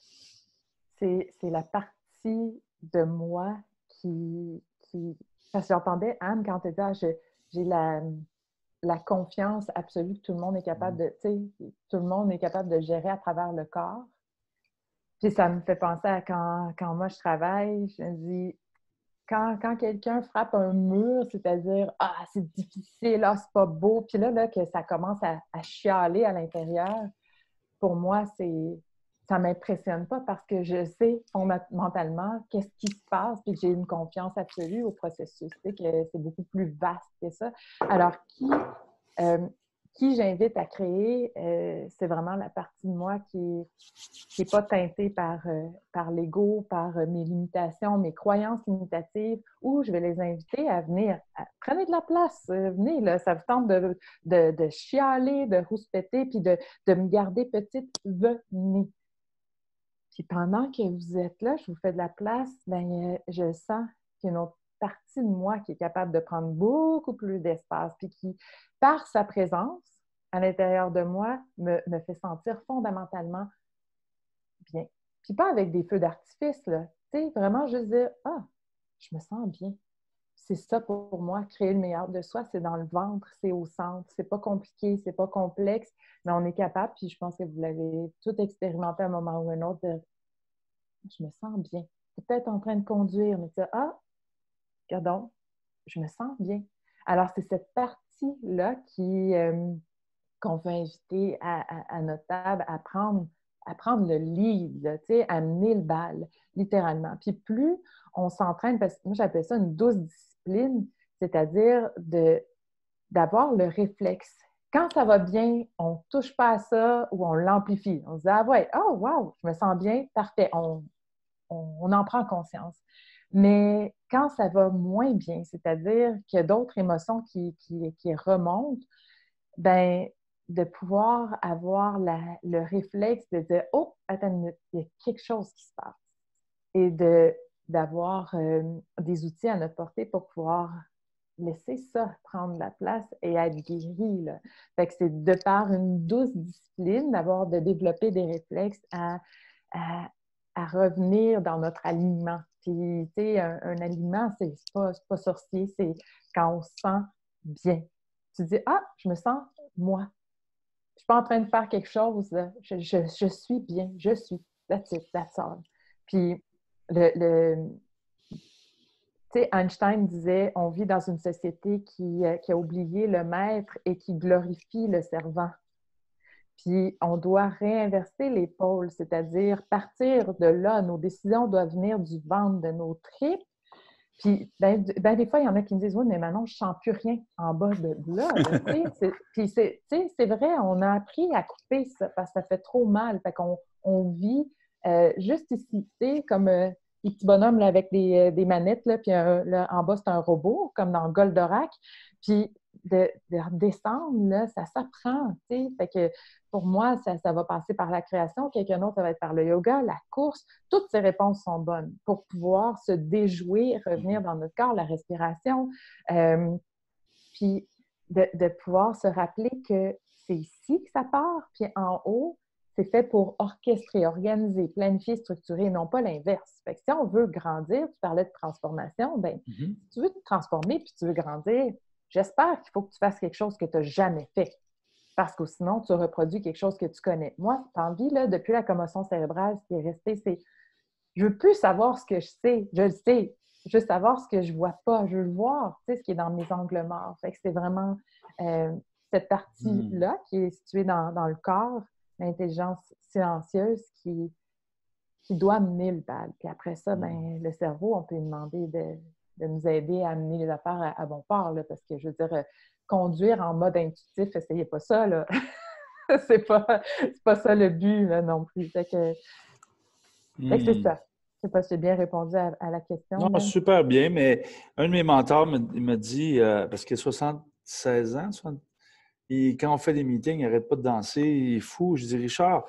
C'est, c'est la partie de moi qui... qui... Parce que j'entendais Anne quand elle disait ah, « j'ai la, la confiance absolue que tout le monde est capable de, tu sais, tout le monde est capable de gérer à travers le corps. Puis ça me fait penser à quand, quand moi je travaille, je me dis, quand, quand quelqu'un frappe un mur, c'est-à-dire « Ah, c'est difficile, ah, c'est pas beau », puis là, là, que ça commence à, à chialer à l'intérieur, pour moi, c'est ça m'impressionne pas parce que je sais fondamentalement qu'est-ce qui se passe, puis j'ai une confiance absolue au processus, tu sais, que c'est beaucoup plus vaste que ça. Alors, qui, euh, qui j'invite à créer, euh, c'est vraiment la partie de moi qui n'est qui est pas teintée par, euh, par l'ego, par euh, mes limitations, mes croyances limitatives, où je vais les inviter à venir. À, prenez de la place, euh, venez, là, ça vous tente de, de, de chialer, de rouspéter, puis de, de me garder petite, venez. Puis pendant que vous êtes là, je vous fais de la place, bien, euh, je sens qu'il y a une autre partie de moi qui est capable de prendre beaucoup plus d'espace, puis qui, par sa présence à l'intérieur de moi, me, me fait sentir fondamentalement bien. Puis pas avec des feux d'artifice, là. Tu sais, vraiment juste dire « Ah, je me sens bien ». C'est ça pour moi, créer le meilleur de soi, c'est dans le ventre, c'est au centre. C'est pas compliqué, c'est pas complexe, mais on est capable, puis je pense que vous l'avez tout expérimenté à un moment ou un autre, de « Je me sens bien ». Peut-être en train de conduire, mais tu sais, « Ah, pardon, je me sens bien ». Alors, c'est cette partie-là qui, euh, qu'on veut inviter à, à, à notre table à prendre, à prendre le lead, là, tu sais, à mener le bal, littéralement. Puis plus on s'entraîne, parce que moi, j'appelle ça une douce discipline, c'est-à-dire de, d'avoir le réflexe. Quand ça va bien, on ne touche pas à ça ou on l'amplifie. On se dit « Ah ouais, oh wow, je me sens bien, parfait ». On, on, on en prend conscience. Mais quand ça va moins bien, c'est-à-dire qu'il y a d'autres émotions qui, qui, qui remontent, bien, de pouvoir avoir la, le réflexe de dire « Oh, attends une minute, il y a quelque chose qui se passe ». Et de, d'avoir euh, des outils à notre portée pour pouvoir laisser ça prendre la place et être guéri, là. Fait que c'est de par une douce discipline d'avoir de développer des réflexes à, à, à revenir dans notre alignement. Puis, tu sais, un, un alignement, c'est pas, c'est pas sorcier, c'est quand on se sent bien. Tu dis « Ah, je me sens moi. Je suis pas en train de faire quelque chose. Je, je, je suis bien. Je suis. That's it. That's all. » Puis, le, le tu sais, Einstein disait, on vit dans une société qui, qui a oublié le maître et qui glorifie le servant. Puis, on doit réinverser les pôles, c'est-à-dire partir de là. Nos décisions doivent venir du ventre, de nos tripes. Puis, ben, ben, des fois, il y en a qui me disent « Oui, mais Manon, je ne sens plus rien en bas de là. » Puis, c'est, c'est vrai, on a appris à couper ça parce que ça fait trop mal. Fait qu'on on vit euh, juste ici, tu sais, comme euh, les petits bonhommes là, avec des, euh, des manettes, là, puis euh, là, en bas, c'est un robot, comme dans Goldorak. Puis, de, de redescendre, là, ça s'apprend, tu sais. Fait que pour moi, ça, ça va passer par la création. Quelqu'un d'autre, ça va être par le yoga, la course. Toutes ces réponses sont bonnes pour pouvoir se déjouer, revenir dans notre corps, la respiration. Euh, puis de, de pouvoir se rappeler que c'est ici que ça part, puis en haut, c'est fait pour orchestrer, organiser, planifier, structurer, non pas l'inverse. Fait que si on veut grandir, tu parlais de transformation, bien, mm-hmm. si tu veux te transformer puis tu veux grandir, j'espère qu'il faut que tu fasses quelque chose que tu n'as jamais fait. Parce que sinon, tu reproduis quelque chose que tu connais. Moi, cette envie, là, depuis la commotion cérébrale, ce qui est resté, c'est je veux plus savoir ce que je sais. Je le sais. Je veux savoir ce que je vois pas. Je veux le voir, tu sais, ce qui est dans mes angles morts. Fait que c'est vraiment euh, cette partie-là mmh. qui est située dans, dans le corps, l'intelligence silencieuse qui, qui doit mener le bal. Puis après ça, ben, le cerveau, on peut lui demander de, de nous aider à amener les affaires à, à bon port, là, parce que je veux dire, euh, conduire en mode intuitif, essayez pas ça, là. c'est pas, c'est pas ça le but, là, non plus. Fait que, mmh. fait que c'est ça. Je sais pas si j'ai bien répondu à, à la question. Non, là. Super bien, mais un de mes mentors me, me dit, euh, parce qu'il a soixante-seize ans, soixante, et quand on fait des meetings, il n'arrête pas de danser, il est fou. Je dis, Richard,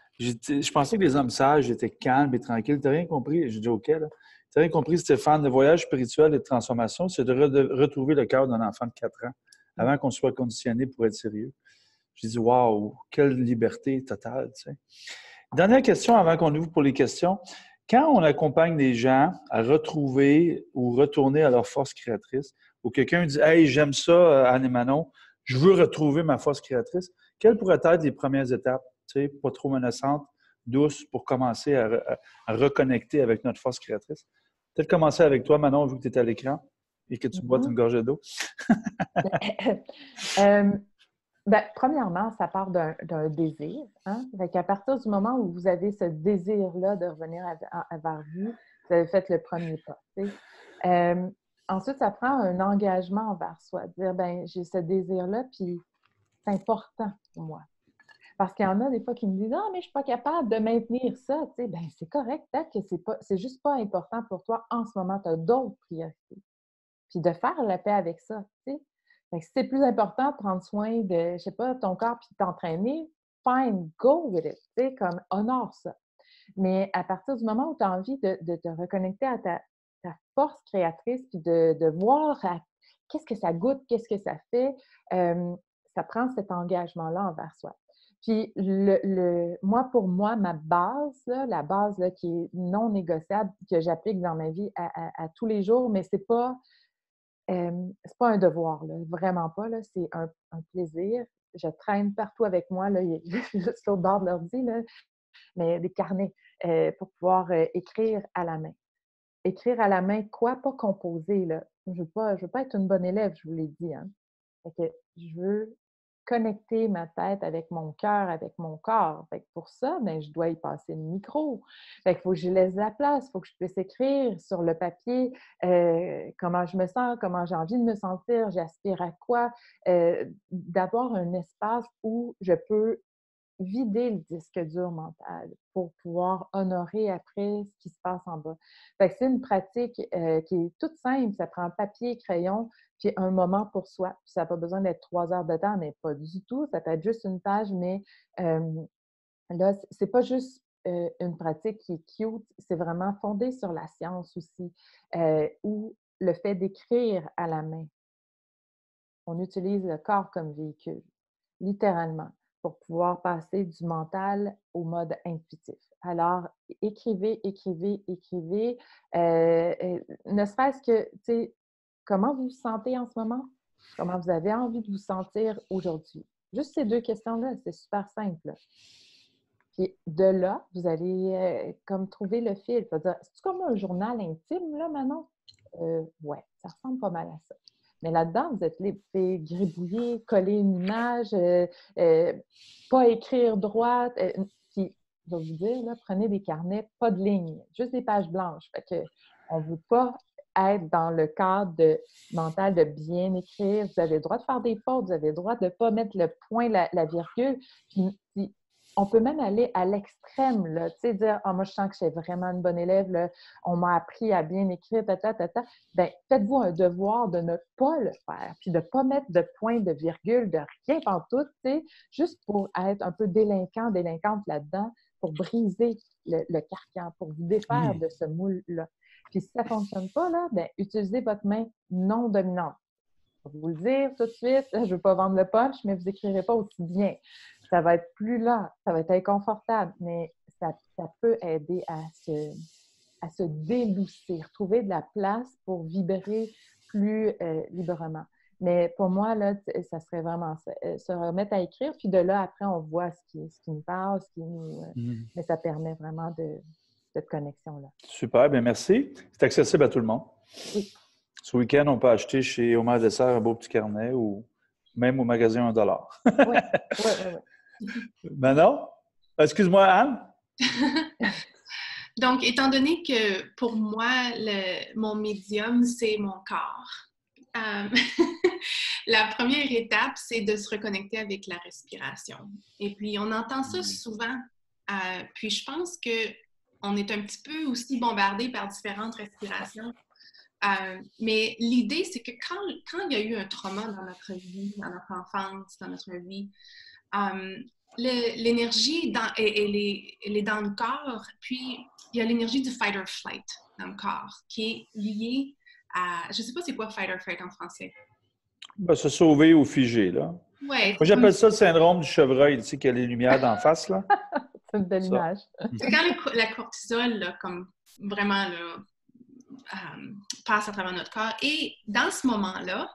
je pensais que les hommes sages étaient calmes et tranquilles. Tu n'as rien compris? J'ai dit, OK, là. Tu n'as rien compris, Stéphane, le voyage spirituel et de transformation, c'est de, re- de retrouver le cœur d'un enfant de quatre ans avant qu'on soit conditionné pour être sérieux. J'ai dit, waouh, quelle liberté totale, tu sais. Dernière question avant qu'on ouvre pour les questions. Quand on accompagne les gens à retrouver ou retourner à leur force créatrice, ou quelqu'un dit « Hey, j'aime ça, Anne et Manon, je veux retrouver ma force créatrice. Quelles pourraient être les premières étapes, tu sais, pas trop menaçantes, douces, pour commencer à, à, à reconnecter avec notre force créatrice? Peut-être commencer avec toi, Manon, vu que tu es à l'écran et que tu bois Mm-hmm. une gorgée d'eau. euh, ben, premièrement, ça part d'un, d'un désir. Hein? Fait qu'à partir du moment où vous avez ce désir-là de revenir à, à, vers vous, vous avez fait le premier pas. Euh, ensuite, ça prend un engagement envers soi. Dire, ben j'ai ce désir-là, puis c'est important pour moi. Parce qu'il y en a des fois qui me disent « Ah, mais je ne suis pas capable de maintenir ça. » Tu sais, ben c'est correct. Peut-être que c'est pas, c'est juste pas important pour toi en ce moment. Tu as d'autres priorités. Puis de faire la paix avec ça, tu sais. Fait que si c'est plus important de prendre soin de, je sais pas, ton corps puis de t'entraîner, fine, go with it, tu sais, comme honore ça. Mais à partir du moment où tu as envie de, de te reconnecter à ta, ta force créatrice puis de, de voir à, qu'est-ce que ça goûte, qu'est-ce que ça fait, euh, ça prend cet engagement-là envers soi. Puis, le, le, moi, pour moi, ma base, là, la base là, qui est non négociable, que j'applique dans ma vie à, à, à tous les jours, mais c'est pas, euh, c'est pas un devoir, là, vraiment pas, là, c'est un, un plaisir. Je traîne partout avec moi, là, il y a juste l'autre bord de l'ordi, là, mais des carnets euh, pour pouvoir euh, écrire à la main. Écrire à la main, quoi? Pas composer, là. Je veux pas, je veux pas être une bonne élève, je vous l'ai dit, hein. Fait que je veux connecter ma tête avec mon cœur, avec mon corps. Fait que pour ça, bien, je dois y passer le micro. Fait qu'il faut que je laisse la place, il faut que je puisse écrire sur le papier euh, comment je me sens, comment j'ai envie de me sentir, j'aspire à quoi, euh, d'avoir un espace où je peux vider le disque dur mental pour pouvoir honorer après ce qui se passe en bas. Fait que c'est une pratique euh, qui est toute simple. Ça prend papier, crayon, puis un moment pour soi. Puis ça n'a pas besoin d'être trois heures de temps, mais pas du tout. Ça peut être juste une page, mais euh, là, c'est pas juste euh, une pratique qui est cute, c'est vraiment fondé sur la science aussi, euh, ou le fait d'écrire à la main. On utilise le corps comme véhicule, littéralement, pour pouvoir passer du mental au mode intuitif. Alors, écrivez, écrivez, écrivez. Euh, euh, ne serait-ce que, tu sais, comment vous vous sentez en ce moment? Comment vous avez envie de vous sentir aujourd'hui? Juste ces deux questions-là, c'est super simple. Puis de là, vous allez euh, comme trouver le fil. C'est-tu comme un journal intime, là, Manon? Euh, ouais, ça ressemble pas mal à ça. Mais là-dedans, vous êtes libre, vous pouvez gribouiller, coller une image, euh, euh, pas écrire droite. Euh, puis, je vais vous dire, là, prenez des carnets, pas de lignes, juste des pages blanches. Fait que on ne veut pas être dans le cadre de, mental de bien écrire. Vous avez le droit de faire des fautes, vous avez le droit de ne pas mettre le point, la, la virgule. Puis, puis, on peut même aller à l'extrême, là, tu sais, dire « Ah, moi, je sens que je suis vraiment une bonne élève, là, on m'a appris à bien écrire, tata, tata. » Bien, faites-vous un devoir de ne pas le faire, puis de ne pas mettre de point, de virgule, de rien pantoute, tu sais, juste pour être un peu délinquant, délinquante là-dedans, pour briser le, le carcan, pour vous défaire de ce moule-là. Puis si ça ne fonctionne pas, là, bien, utilisez votre main non dominante. Je vais vous le dire tout de suite, je ne veux pas vendre le punch, mais vous n'écrirez pas aussi bien. Ça va être plus lent, ça va être inconfortable, mais ça, ça peut aider à se, à se déloucir, trouver de la place pour vibrer plus euh, librement. Mais pour moi, là, ça serait vraiment ça, se remettre à écrire, puis de là, après, on voit ce qui, ce qui nous parle, ce qui nous... Euh, mm. Mais ça permet vraiment de, cette connexion-là. Super, bien merci. C'est accessible à tout le monde. Oui. Ce week-end, on peut acheter chez Omer Dessert un beau petit carnet ou même au magasin un dollar. Oui, oui, oui. oui. Manon? Excuse-moi, Anne? Donc, étant donné que pour moi, le, mon médium, c'est mon corps, euh, la première étape, c'est de se reconnecter avec la respiration. Et puis, on entend ça souvent. Euh, puis, je pense qu'on est un petit peu aussi bombardé par différentes respirations. Euh, mais l'idée, c'est que quand, quand il y a eu un trauma dans notre vie, dans notre enfance, dans notre vie, euh, le, l'énergie, dans, elle, elle, est, elle est dans le corps, puis il y a l'énergie du fight or flight dans le corps, qui est liée à... Je ne sais pas c'est quoi fight or flight en français. Ben, se sauver ou figer, là. Ouais. Moi, j'appelle ça le syndrome du chevreuil, tu sais, qu'il y a les lumières d'en face, là. C'est une belle image. C'est quand le, la cortisol, là, comme vraiment, là, euh, passe à travers notre corps. Et dans ce moment-là,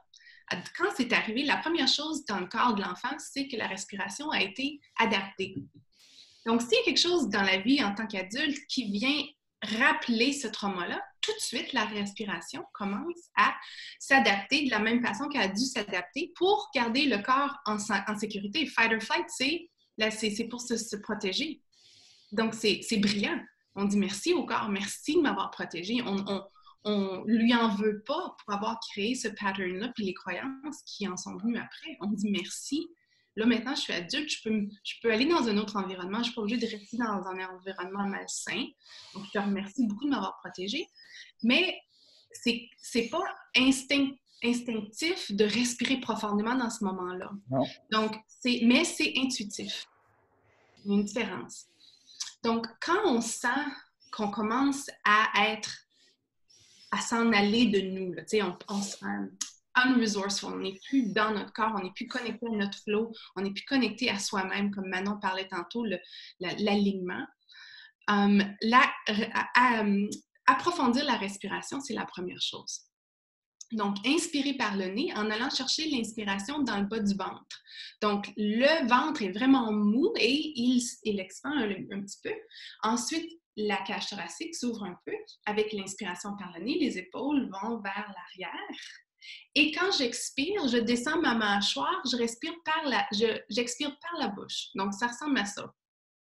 quand c'est arrivé, la première chose dans le corps de l'enfant, c'est que la respiration a été adaptée. Donc, s'il y a quelque chose dans la vie en tant qu'adulte qui vient rappeler ce trauma-là, tout de suite, la respiration commence à s'adapter de la même façon qu'elle a dû s'adapter pour garder le corps en, en sécurité. Fight or flight, c'est, là, c'est, c'est pour se, se protéger. Donc, c'est, c'est brillant. On dit merci au corps, merci de m'avoir protégé. On, on, on lui en veut pas pour avoir créé ce pattern-là, puis les croyances qui en sont venues après. On dit merci. Là, maintenant, je suis adulte, je peux, je peux aller dans un autre environnement. Je ne suis pas obligée de rester dans un environnement malsain. Donc, je te remercie beaucoup de m'avoir protégée. Mais c'est, c'est pas instinct, instinctif de respirer profondément dans ce moment-là. Non. Donc, c'est, mais c'est intuitif. Il y a une différence. Donc, quand on sent qu'on commence à être, à s'en aller de nous, là, tu sais, on, on se rend unresourceful, on n'est plus dans notre corps, on n'est plus connecté à notre flow, on n'est plus connecté à soi-même, comme Manon parlait tantôt, le, la, l'alignement. Um, la, à, à, approfondir la respiration, c'est la première chose. Donc, inspirer par le nez en allant chercher l'inspiration dans le bas du ventre. Donc, le ventre est vraiment mou et il, il expand un, un petit peu. Ensuite, la cage thoracique s'ouvre un peu. Avec l'inspiration par le nez, les épaules vont vers l'arrière. Et quand j'expire, je descends ma mâchoire, je respire par la, je, j'expire par la bouche. Donc, ça ressemble à ça.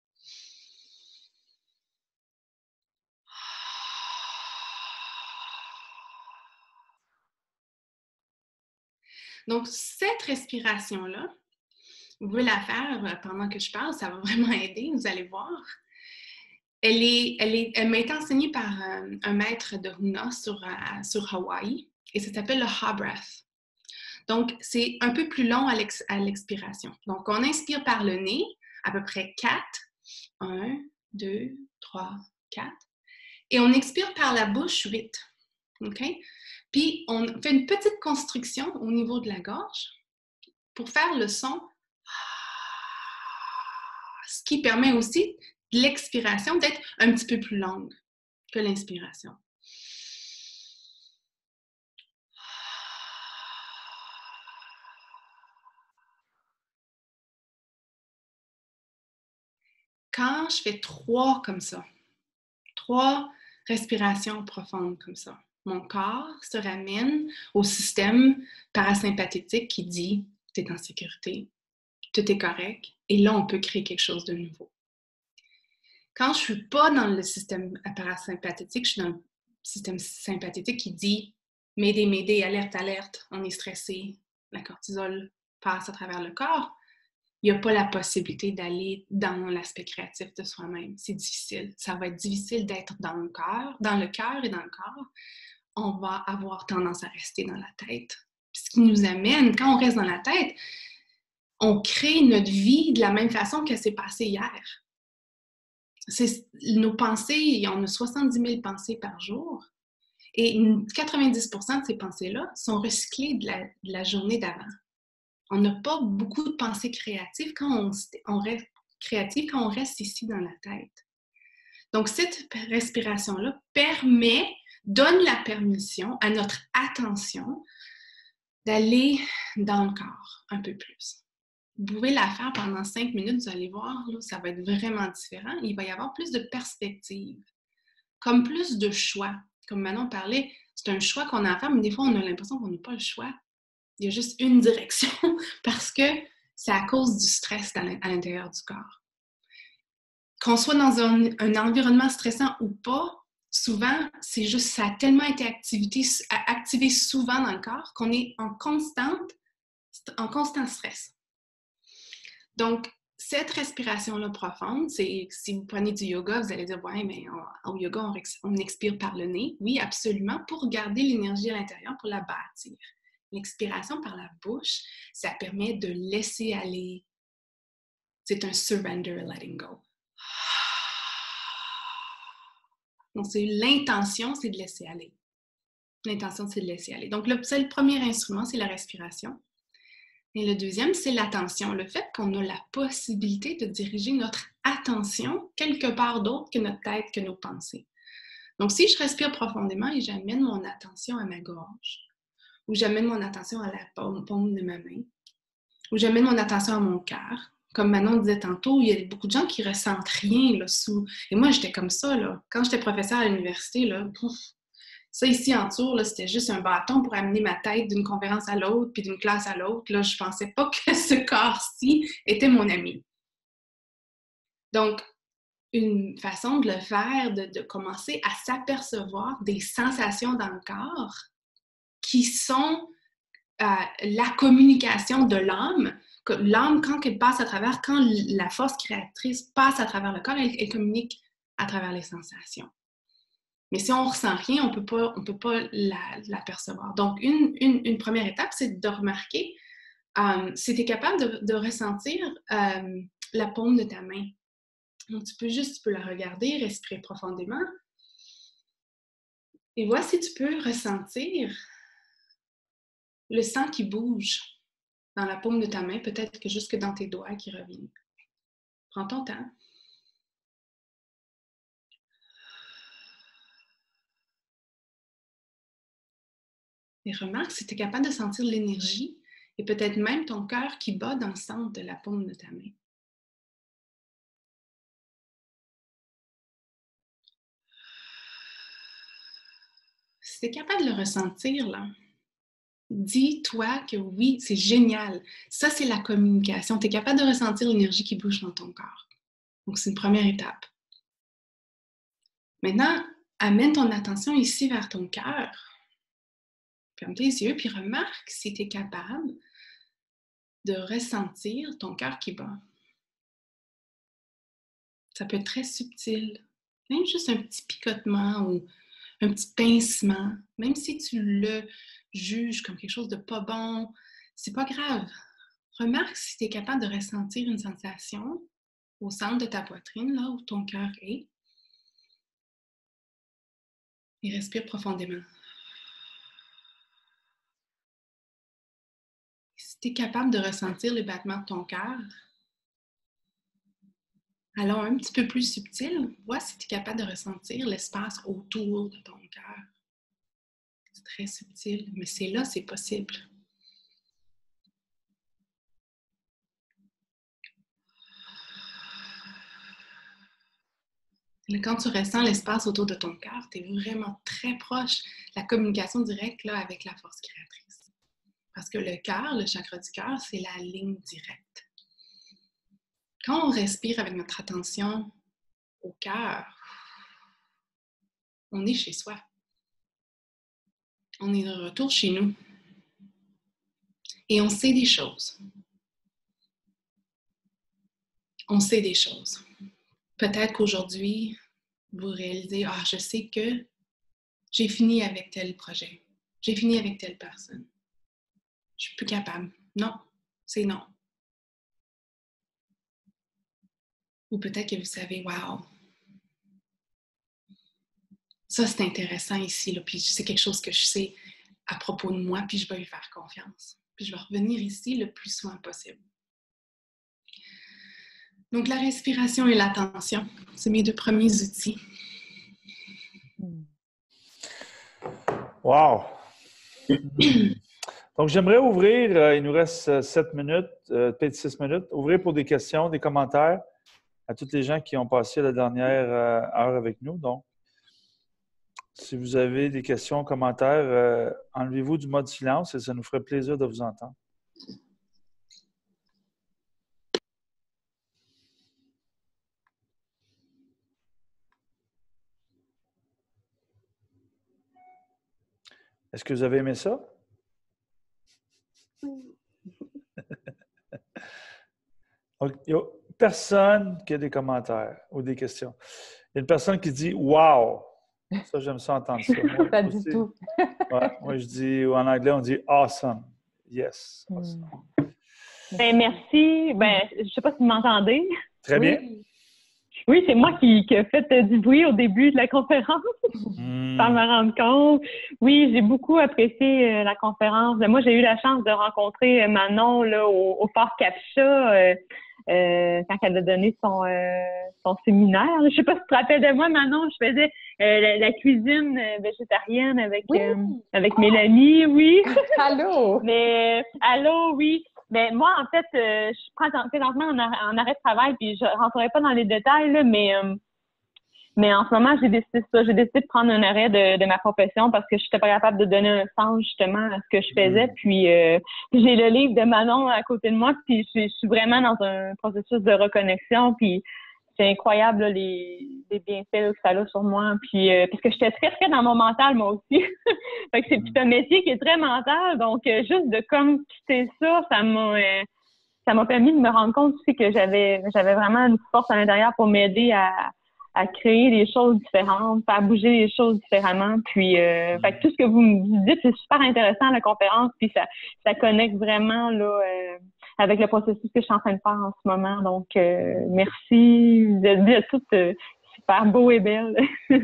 Donc, cette respiration-là, vous pouvez la faire pendant que je parle, ça va vraiment aider, vous allez voir. Elle, est, elle, est, elle m'a été enseignée par un, un maître de Huna sur, uh, sur Hawaï et ça s'appelle le Ha Breath. Donc, c'est un peu plus long à, l'ex, à l'expiration. Donc, on inspire par le nez, à peu près quatre. un, deux, trois, quatre. Et on expire par la bouche huit. OK? Puis, on fait une petite construction au niveau de la gorge pour faire le son, ce qui permet aussi de l'expiration d'être un petit peu plus longue que l'inspiration. Quand je fais trois comme ça, trois respirations profondes comme ça, mon corps se ramène au système parasympathique qui dit « tu es en sécurité, tout est correct » et là, on peut créer quelque chose de nouveau. Quand je ne suis pas dans le système parasympathique, je suis dans le système sympathique qui dit « m'aider, m'aider, alerte, alerte, on est stressé, la cortisol passe à travers le corps », il n'y a pas la possibilité d'aller dans l'aspect créatif de soi-même. C'est difficile. Ça va être difficile d'être dans le cœur, dans le cœur et dans le corps. On va avoir tendance à rester dans la tête. Puis ce qui nous amène, quand on reste dans la tête, on crée notre vie de la même façon que c'est passé hier. C'est, nos pensées, on a soixante-dix mille pensées par jour et quatre-vingt-dix pour cent de ces pensées-là sont recyclées de la, de la journée d'avant. On n'a pas beaucoup de pensées créatives quand on, on reste créative quand on reste ici dans la tête. Donc, cette respiration-là permet, donne la permission à notre attention d'aller dans le corps un peu plus. Vous pouvez la faire pendant cinq minutes, vous allez voir, là, ça va être vraiment différent. Il va y avoir plus de perspective, comme plus de choix. Comme Manon parlait, c'est un choix qu'on a à faire, mais des fois, on a l'impression qu'on n'a pas le choix. Il y a juste une direction parce que c'est à cause du stress à l'intérieur du corps. Qu'on soit dans un, un environnement stressant ou pas, souvent, c'est juste, ça a tellement été activé, activé souvent dans le corps qu'on est en, constante, en constant stress. Donc, cette respiration-là profonde, c'est, si vous prenez du yoga, vous allez dire, ouais, mais on, au yoga, on, on expire par le nez. Oui, absolument, pour garder l'énergie à l'intérieur, pour la bâtir. L'expiration par la bouche, ça permet de laisser aller. C'est un surrender, letting go. Donc, c'est l'intention, c'est de laisser aller. L'intention, c'est de laisser aller. Donc, le, c'est le premier instrument, c'est la respiration. Et le deuxième, c'est l'attention. Le fait qu'on a la possibilité de diriger notre attention quelque part d'autre que notre tête, que nos pensées. Donc, si je respire profondément et j'amène mon attention à ma gorge, où j'amène mon attention à la paume, paume de ma main, où j'amène mon attention à mon cœur. Comme Manon disait tantôt, il y a beaucoup de gens qui ressentent rien là, sous... Et moi, j'étais comme ça. Là. Quand j'étais professeure à l'université, là, pouf, ça ici en dessous, là, c'était juste un bâton pour amener ma tête d'une conférence à l'autre puis d'une classe à l'autre. Là, je pensais pas que ce corps-ci était mon ami. Donc, une façon de le faire, de, de commencer à s'apercevoir des sensations dans le corps qui sont euh, la communication de l'âme. L'âme, quand elle passe à travers, quand la force créatrice passe à travers le corps, elle, elle communique à travers les sensations. Mais si on ne ressent rien, on ne peut pas, on peut pas la, la percevoir. Donc, une, une, une première étape, c'est de remarquer euh, si tu es capable de, de ressentir euh, la paume de ta main. Donc, tu peux juste, tu peux la regarder, respirer profondément. Et vois si tu peux ressentir le sang qui bouge dans la paume de ta main, peut-être que jusque dans tes doigts qui reviennent. Prends ton temps. Et remarque si tu es capable de sentir l'énergie et peut-être même ton cœur qui bat dans le centre de la paume de ta main. Si tu es capable de le ressentir, là, dis-toi que oui, c'est génial. Ça, c'est la communication. Tu es capable de ressentir l'énergie qui bouge dans ton corps. Donc, c'est une première étape. Maintenant, amène ton attention ici vers ton cœur. Ferme tes yeux, puis remarque si tu es capable de ressentir ton cœur qui bat. Ça peut être très subtil. Même juste un petit picotement ou un petit pincement. Même si tu le juges comme quelque chose de pas bon, c'est pas grave. Remarque si tu es capable de ressentir une sensation au centre de ta poitrine, là où ton cœur est. Et respire profondément. Si tu es capable de ressentir les battements de ton cœur, allons un petit peu plus subtil, vois si tu es capable de ressentir l'espace autour de ton cœur. C'est très subtil, mais c'est là, c'est possible. Quand tu ressens l'espace autour de ton cœur, tu es vraiment très proche de la communication directe là, avec la force créatrice. Parce que le cœur, le chakra du cœur, c'est la ligne directe. Quand on respire avec notre attention au cœur, on est chez soi. On est de retour chez nous. Et on sait des choses. On sait des choses. Peut-être qu'aujourd'hui, vous réalisez « Ah, je sais que j'ai fini avec tel projet. J'ai fini avec telle personne. Je suis plus capable. » Non, c'est non. Ou peut-être que vous savez « Wow! Ça, c'est intéressant ici. Là, puis c'est quelque chose que je sais à propos de moi, puis je vais lui faire confiance. Puis je vais revenir ici le plus souvent possible. » Donc, la respiration et l'attention, c'est mes deux premiers outils. Wow! Donc, j'aimerais ouvrir, euh, il nous reste sept minutes, euh, peut-être six minutes, ouvrir pour des questions, des commentaires à tous les gens qui ont passé la dernière euh, heure avec nous. Donc, si vous avez des questions, commentaires, euh, enlevez-vous du mode silence et ça nous ferait plaisir de vous entendre. Est-ce que vous avez aimé ça? Donc, il n'y a personne qui a des commentaires ou des questions. Il y a une personne qui dit « Wow! » Ça, j'aime ça entendre ça. Moi, Pas aussi, du tout. ouais, moi, je dis, en anglais, on dit « Awesome! » Yes! Awesome. Ben, merci. Ben, je ne sais pas si vous m'entendez. Très bien. Oui. Oui, c'est moi qui, qui ai fait du bruit au début de la conférence, Mm. sans me rendre compte. Oui, j'ai beaucoup apprécié euh, la conférence. Moi, j'ai eu la chance de rencontrer Manon là, au, au Fort Captcha. Euh, euh, quand elle a donné son, euh, son séminaire. Je sais pas si tu te rappelles de moi, Manon, je faisais euh, la, la cuisine végétarienne avec, Oui. euh, avec Mélanie, oui. Allô? Mais, allô, oui. Mais moi, en fait, euh, je prends présentement en, arrêt, en arrêt de travail, puis je rentrerai pas dans les détails, là, mais... Euh, Mais en ce moment, j'ai décidé ça. J'ai décidé de prendre un arrêt de, de ma profession parce que je n'étais pas capable de donner un sens justement à ce que je faisais. Mm. Puis euh, j'ai le livre de Manon à côté de moi, puis je, je suis vraiment dans un processus de reconnexion. Puis c'est incroyable là, les, les bienfaits là, que ça a sur moi. Puis euh, parce que j'étais très très dans mon mental moi aussi. Fait que c'est Mm. un métier qui est très mental, donc euh, juste de comme quitter ça, ça m'a euh, ça m'a permis de me rendre compte aussi que j'avais j'avais vraiment une force à l'intérieur pour m'aider à à créer des choses différentes, à bouger les choses différemment. Puis, euh, fait que tout ce que vous me dites, c'est super intéressant, la conférence, puis ça, ça connecte vraiment là euh, avec le processus que je suis en train de faire en ce moment. Donc, euh, merci. Vous êtes, vous êtes toutes euh, super beaux et belles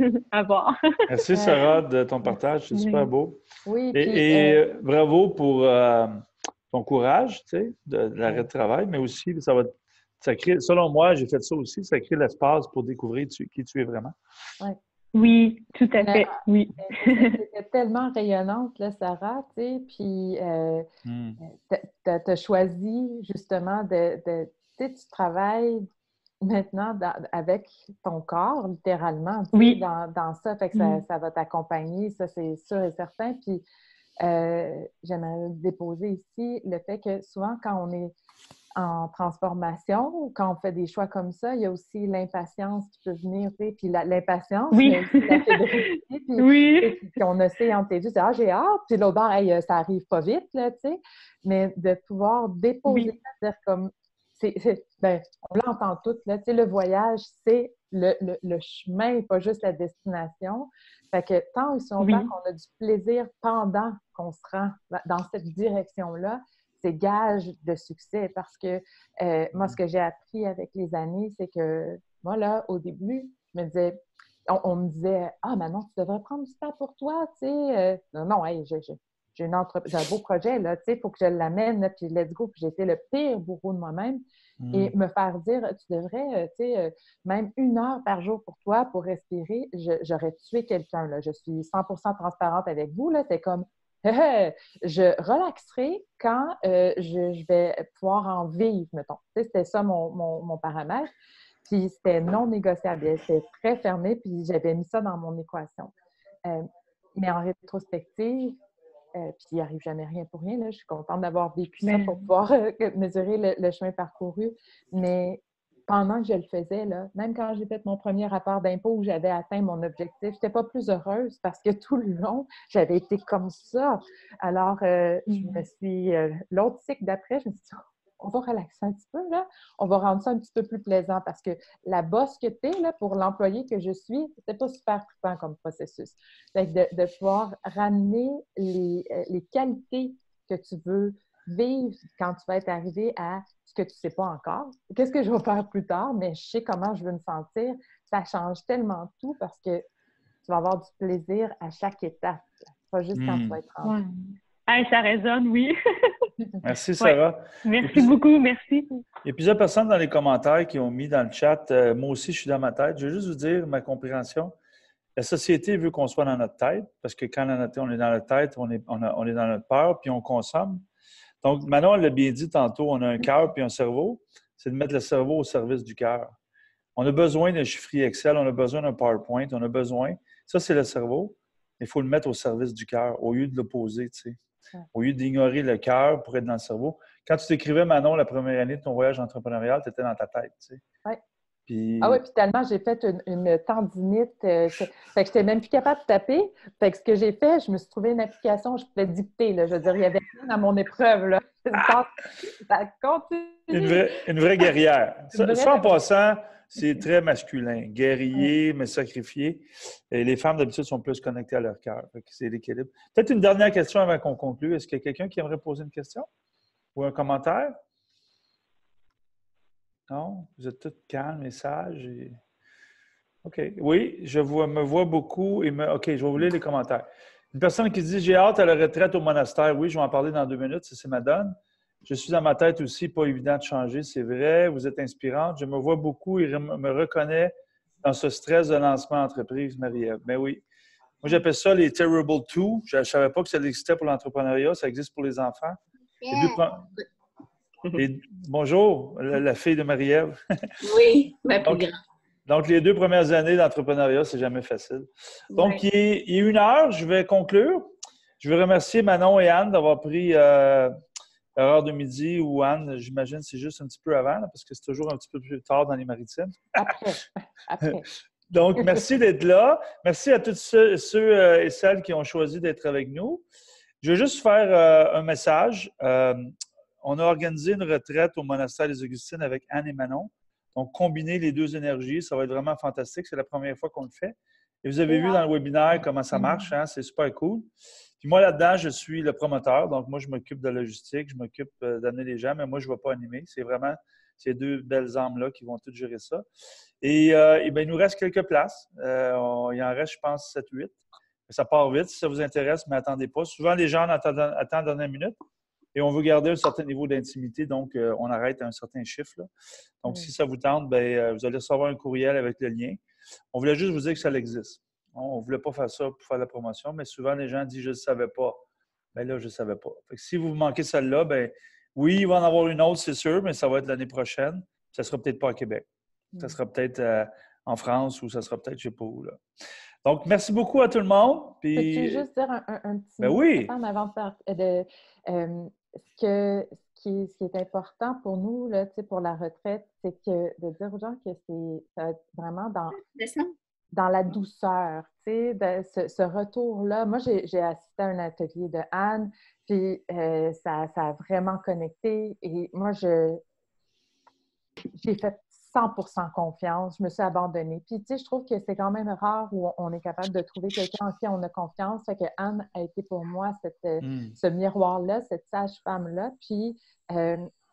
à voir. Merci, Sarah, de ton partage. C'est super beau. Oui, Et, puis, et euh, bravo pour euh, ton courage, tu sais, de, de l'arrêt de travail, mais aussi, ça va ça crée, selon moi, j'ai fait ça aussi, ça crée l'espace pour découvrir tu, qui tu es vraiment. ouais. Oui, tout à Mais, fait, oui. C'était tellement rayonnante, là, Sarah, tu sais, puis euh, Mm. tu as choisi justement de, de tu sais, tu travailles maintenant dans, avec ton corps, littéralement, tu sais, Oui. dans, dans ça, fait que ça, Mm. ça va t'accompagner, ça c'est sûr et certain, puis euh, j'aimerais déposer ici le fait que souvent quand on est en transformation ou quand on fait des choix comme ça, il y a aussi l'impatience qui peut venir, tu sais, puis la- l'impatience, Oui. mais aussi la fébrilité, puis, Oui. puis qu'on essaie entre les deux, c'est « Ah, j'ai hâte », puis l'autre bord, hey, ça arrive pas vite, là, tu sais, mais de pouvoir déposer Oui. ça, dire comme, c'est, c'est, ben, on l'entend toutes, là, tu sais, le voyage, c'est le, le, le chemin, pas juste la destination, fait que tant et si longtemps Oui. qu'on a du plaisir pendant qu'on se rend dans cette direction-là, c'est gage de succès parce que euh, moi, ce que j'ai appris avec les années, c'est que moi, là, au début, je me disais, on, on me disait « Ah, Manon, tu devrais prendre du temps pour toi, tu sais. Euh, » Non, non, hey, j'ai, j'ai, une entreprise, j'ai un beau projet, là, tu sais, il faut que je l'amène, là, puis let's go. Puis j'étais le pire bourreau de moi-même. Mm. Et me faire dire, tu devrais, tu sais, même une heure par jour pour toi, pour respirer, je, j'aurais tué quelqu'un, là. Je suis cent pour cent transparente avec vous, là. C'est comme, je relaxerai quand euh, je, je vais pouvoir en vivre, mettons. Tu sais, c'était ça mon, mon, mon paramètre. Puis c'était non négociable. C'était très fermé, puis j'avais mis ça dans mon équation. Euh, mais en rétrospective, euh, puis il n'arrive jamais rien pour rien, là. Je suis contente d'avoir vécu ça Mais... pour pouvoir euh, mesurer le, le chemin parcouru. Mais pendant que je le faisais, là, même quand j'ai fait mon premier rapport d'impôt où j'avais atteint mon objectif, je n'étais pas plus heureuse parce que tout le long, j'avais été comme ça. Alors, euh, je me suis... Euh, l'autre cycle d'après, je me suis dit, on va relaxer un petit peu, là. On va rendre ça un petit peu plus plaisant parce que la bosse que tu es, là, pour l'employé que je suis, c'était pas super trippant comme processus. Fait que de, de pouvoir ramener les, les qualités que tu veux vivre quand tu vas être arrivé à ce que tu ne sais pas encore. Qu'est-ce que je vais faire plus tard, mais je sais comment je veux me sentir. Ça change tellement tout parce que tu vas avoir du plaisir à chaque étape. Pas juste mm. quand tu vas être rendu. Ouais. Ah, ça résonne, oui. Merci, Sarah. Ouais. Merci puis, beaucoup, merci. Il y a plusieurs personnes dans les commentaires qui ont mis dans le chat euh, « Moi aussi, je suis dans ma tête ». Je veux juste vous dire ma compréhension. La société veut qu'on soit dans notre tête parce que quand on est dans notre tête, on est, on, a, on est dans notre peur puis on consomme. Donc, Manon l'a bien dit tantôt, on a un cœur puis un cerveau. C'est de mettre le cerveau au service du cœur. On a besoin d'un chiffrier Excel, on a besoin d'un PowerPoint, on a besoin... Ça, c'est le cerveau. Il faut le mettre au service du cœur au lieu de l'opposer, tu sais. Au lieu d'ignorer le cœur pour être dans le cerveau. Quand tu t'écrivais, Manon, la première année de ton voyage entrepreneurial, tu étais dans ta tête, tu sais. Oui. Puis... Ah oui, puis tellement, j'ai fait une, une tendinite. Euh, que, fait que je n'étais même plus capable de taper. Fait que ce que j'ai fait, je me suis trouvé une application, je pouvais dicter, là. Je veux dire, il y avait rien à mon épreuve, là. Ça continue. Une vraie, une vraie guerrière. Ça, ça, en passant, c'est très masculin. Guerrier, mais sacrifié. Et les femmes, d'habitude, sont plus connectées à leur cœur. C'est l'équilibre. Peut-être une dernière question avant qu'on conclue. Est-ce qu'il y a quelqu'un qui aimerait poser une question? Ou un commentaire? Non? Vous êtes tous calmes et sages. Et... OK. Oui, je vois, me vois beaucoup. Et me... OK, je vais vous lire les commentaires. Une personne qui dit « J'ai hâte à la retraite au monastère ». Oui, je vais en parler dans deux minutes, ça c'est ma donne. Je suis dans ma tête aussi, pas évident de changer, c'est vrai. Vous êtes inspirante. Je me vois beaucoup et me reconnais dans ce stress de lancement d'entreprise, Marie-Ève. Mais oui. Moi, j'appelle ça les Terrible Two. Je ne savais pas que ça existait pour l'entrepreneuriat. Ça existe pour les enfants. Les deux pre... les... Bonjour, la, la fille de Marie-Ève. Oui, ma plus donc, grande. donc, les deux premières années d'entrepreneuriat, c'est jamais facile. Donc, Oui. il, est, il est une heure. Je vais conclure. Je veux remercier Manon et Anne d'avoir pris euh, l'heure de midi ou Anne, j'imagine, c'est juste un petit peu avant, là, parce que c'est toujours un petit peu plus tard dans les maritimes. Après. Après. Donc, merci d'être là. Merci à tous ceux, ceux et celles qui ont choisi d'être avec nous. Je veux juste faire euh, un message. Euh, on a organisé une retraite au monastère des Augustines avec Anne et Manon. Donc, combiner les deux énergies, ça va être vraiment fantastique. C'est la première fois qu'on le fait. Et vous avez Et vu dans le webinaire comment ça marche. Hein? C'est super cool. Puis moi, là-dedans, je suis le promoteur. Donc, moi, je m'occupe de la logistique, je m'occupe euh, d'amener les gens, mais moi, je ne vais pas animer. C'est vraiment ces deux belles âmes-là qui vont toutes gérer ça. Et, euh, et bien, il nous reste quelques places. Euh, on, il en reste, je pense, sept huit. Ça part vite. Si ça vous intéresse, mais attendez pas. Souvent, les gens attendent, attendent dans une minute et on veut garder un certain niveau d'intimité. Donc, euh, on arrête à un certain chiffre. Là. Donc, oui. si ça vous tente, bien, euh, vous allez recevoir un courriel avec le lien. On voulait juste vous dire que ça existe. On ne voulait pas faire ça pour faire la promotion, mais souvent, les gens disent « je ne savais pas ». Bien là, je ne savais pas. Fait que si vous manquez celle-là, bien, oui, il va en avoir une autre, c'est sûr, mais ça va être l'année prochaine. Ça ne sera peut-être pas à Québec. Ça sera peut-être euh, en France ou ça sera peut-être, je ne sais pas où. Là. Donc, merci beaucoup à tout le monde. Puis... Peux-tu juste dire un, un, un petit ben mot oui. en avant de, faire, de euh, ce, que, ce, qui est, ce qui est important pour nous, là, pour la retraite, c'est que de dire aux gens que c'est ça va être vraiment dans, dans la douceur, de, ce, ce retour-là. Moi, j'ai, j'ai assisté à un atelier de Anne, puis euh, ça, ça a vraiment connecté. Et moi, je j'ai fait cent pour cent confiance, je me suis abandonnée. Puis, tu sais, je trouve que c'est quand même rare où on est capable de trouver quelqu'un en qui on a confiance. Fait que Anne a été pour moi cette, mm. ce miroir-là, cette sage-femme-là. Puis, euh,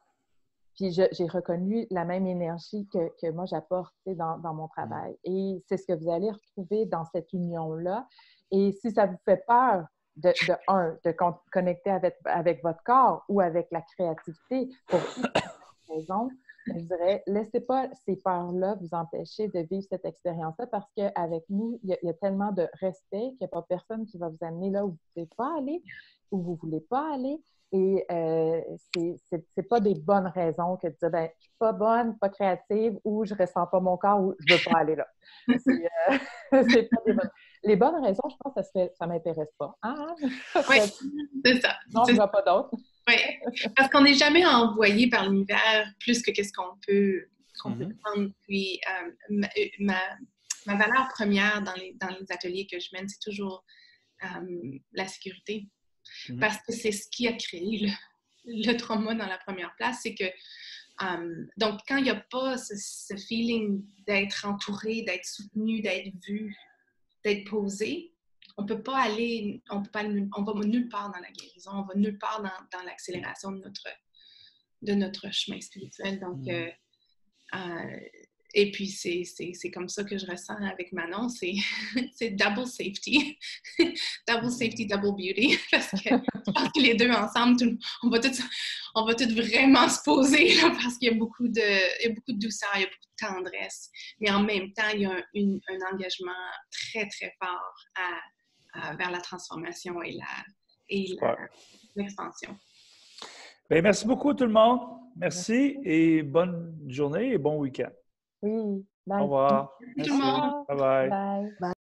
puis je, j'ai reconnu la même énergie que, que moi j'apporte dans, dans mon travail. Mm. Et c'est ce que vous allez retrouver dans cette union-là. Et si ça vous fait peur, de, de un, de con- connecter avec, avec votre corps ou avec la créativité, pour une raison, je dirais, laissez pas ces peurs-là vous empêcher de vivre cette expérience-là parce qu'avec nous, il y, y a tellement de respect qu'il n'y a pas personne qui va vous amener là où vous ne pouvez pas aller, où vous ne voulez pas aller. Et euh, c'est, c'est, c'est pas des bonnes raisons que de dire, ben, je suis pas bonne, pas créative, ou je ressens pas mon corps, ou je veux pas aller là. C'est, euh, c'est pas des bonnes. Les bonnes raisons, je pense que ça serait, ça m'intéresse pas. Hein? Oui, c'est ça. Non, je ne vois pas d'autres. Oui, parce qu'on n'est jamais envoyé par l'univers plus que qu'est-ce qu'on peut, qu'on mm-hmm. peut prendre. Puis, euh, ma, ma, ma valeur première dans les, dans les ateliers que je mène, c'est toujours euh, la sécurité. Mm-hmm. Parce que c'est ce qui a créé le, le trauma dans la première place. C'est que, euh, donc, quand il n'y a pas ce, ce feeling d'être entouré, d'être soutenu, d'être vu, d'être posé, on ne peut pas aller, on peut pas aller, on va nulle part dans la guérison, on va nulle part dans, dans l'accélération de notre, de notre chemin spirituel. Donc, mmh. euh, euh, et puis, c'est, c'est, c'est comme ça que je ressens avec Manon, c'est, c'est double safety. Double safety, double beauty. Parce que je pense que les deux ensemble, tout, on va tous on va tout vraiment se poser là, parce qu'il y a beaucoup de, il y a beaucoup de douceur, il y a beaucoup de tendresse. Mais en même temps, il y a un, une, un engagement très, très fort à, à, vers la transformation et, la, et la, l'expansion. Bien, merci beaucoup tout le monde. Merci, merci et bonne journée et bon week-end. Oui. Bye. Au revoir. Merci tout le monde. Bye bye. Bye. Bye.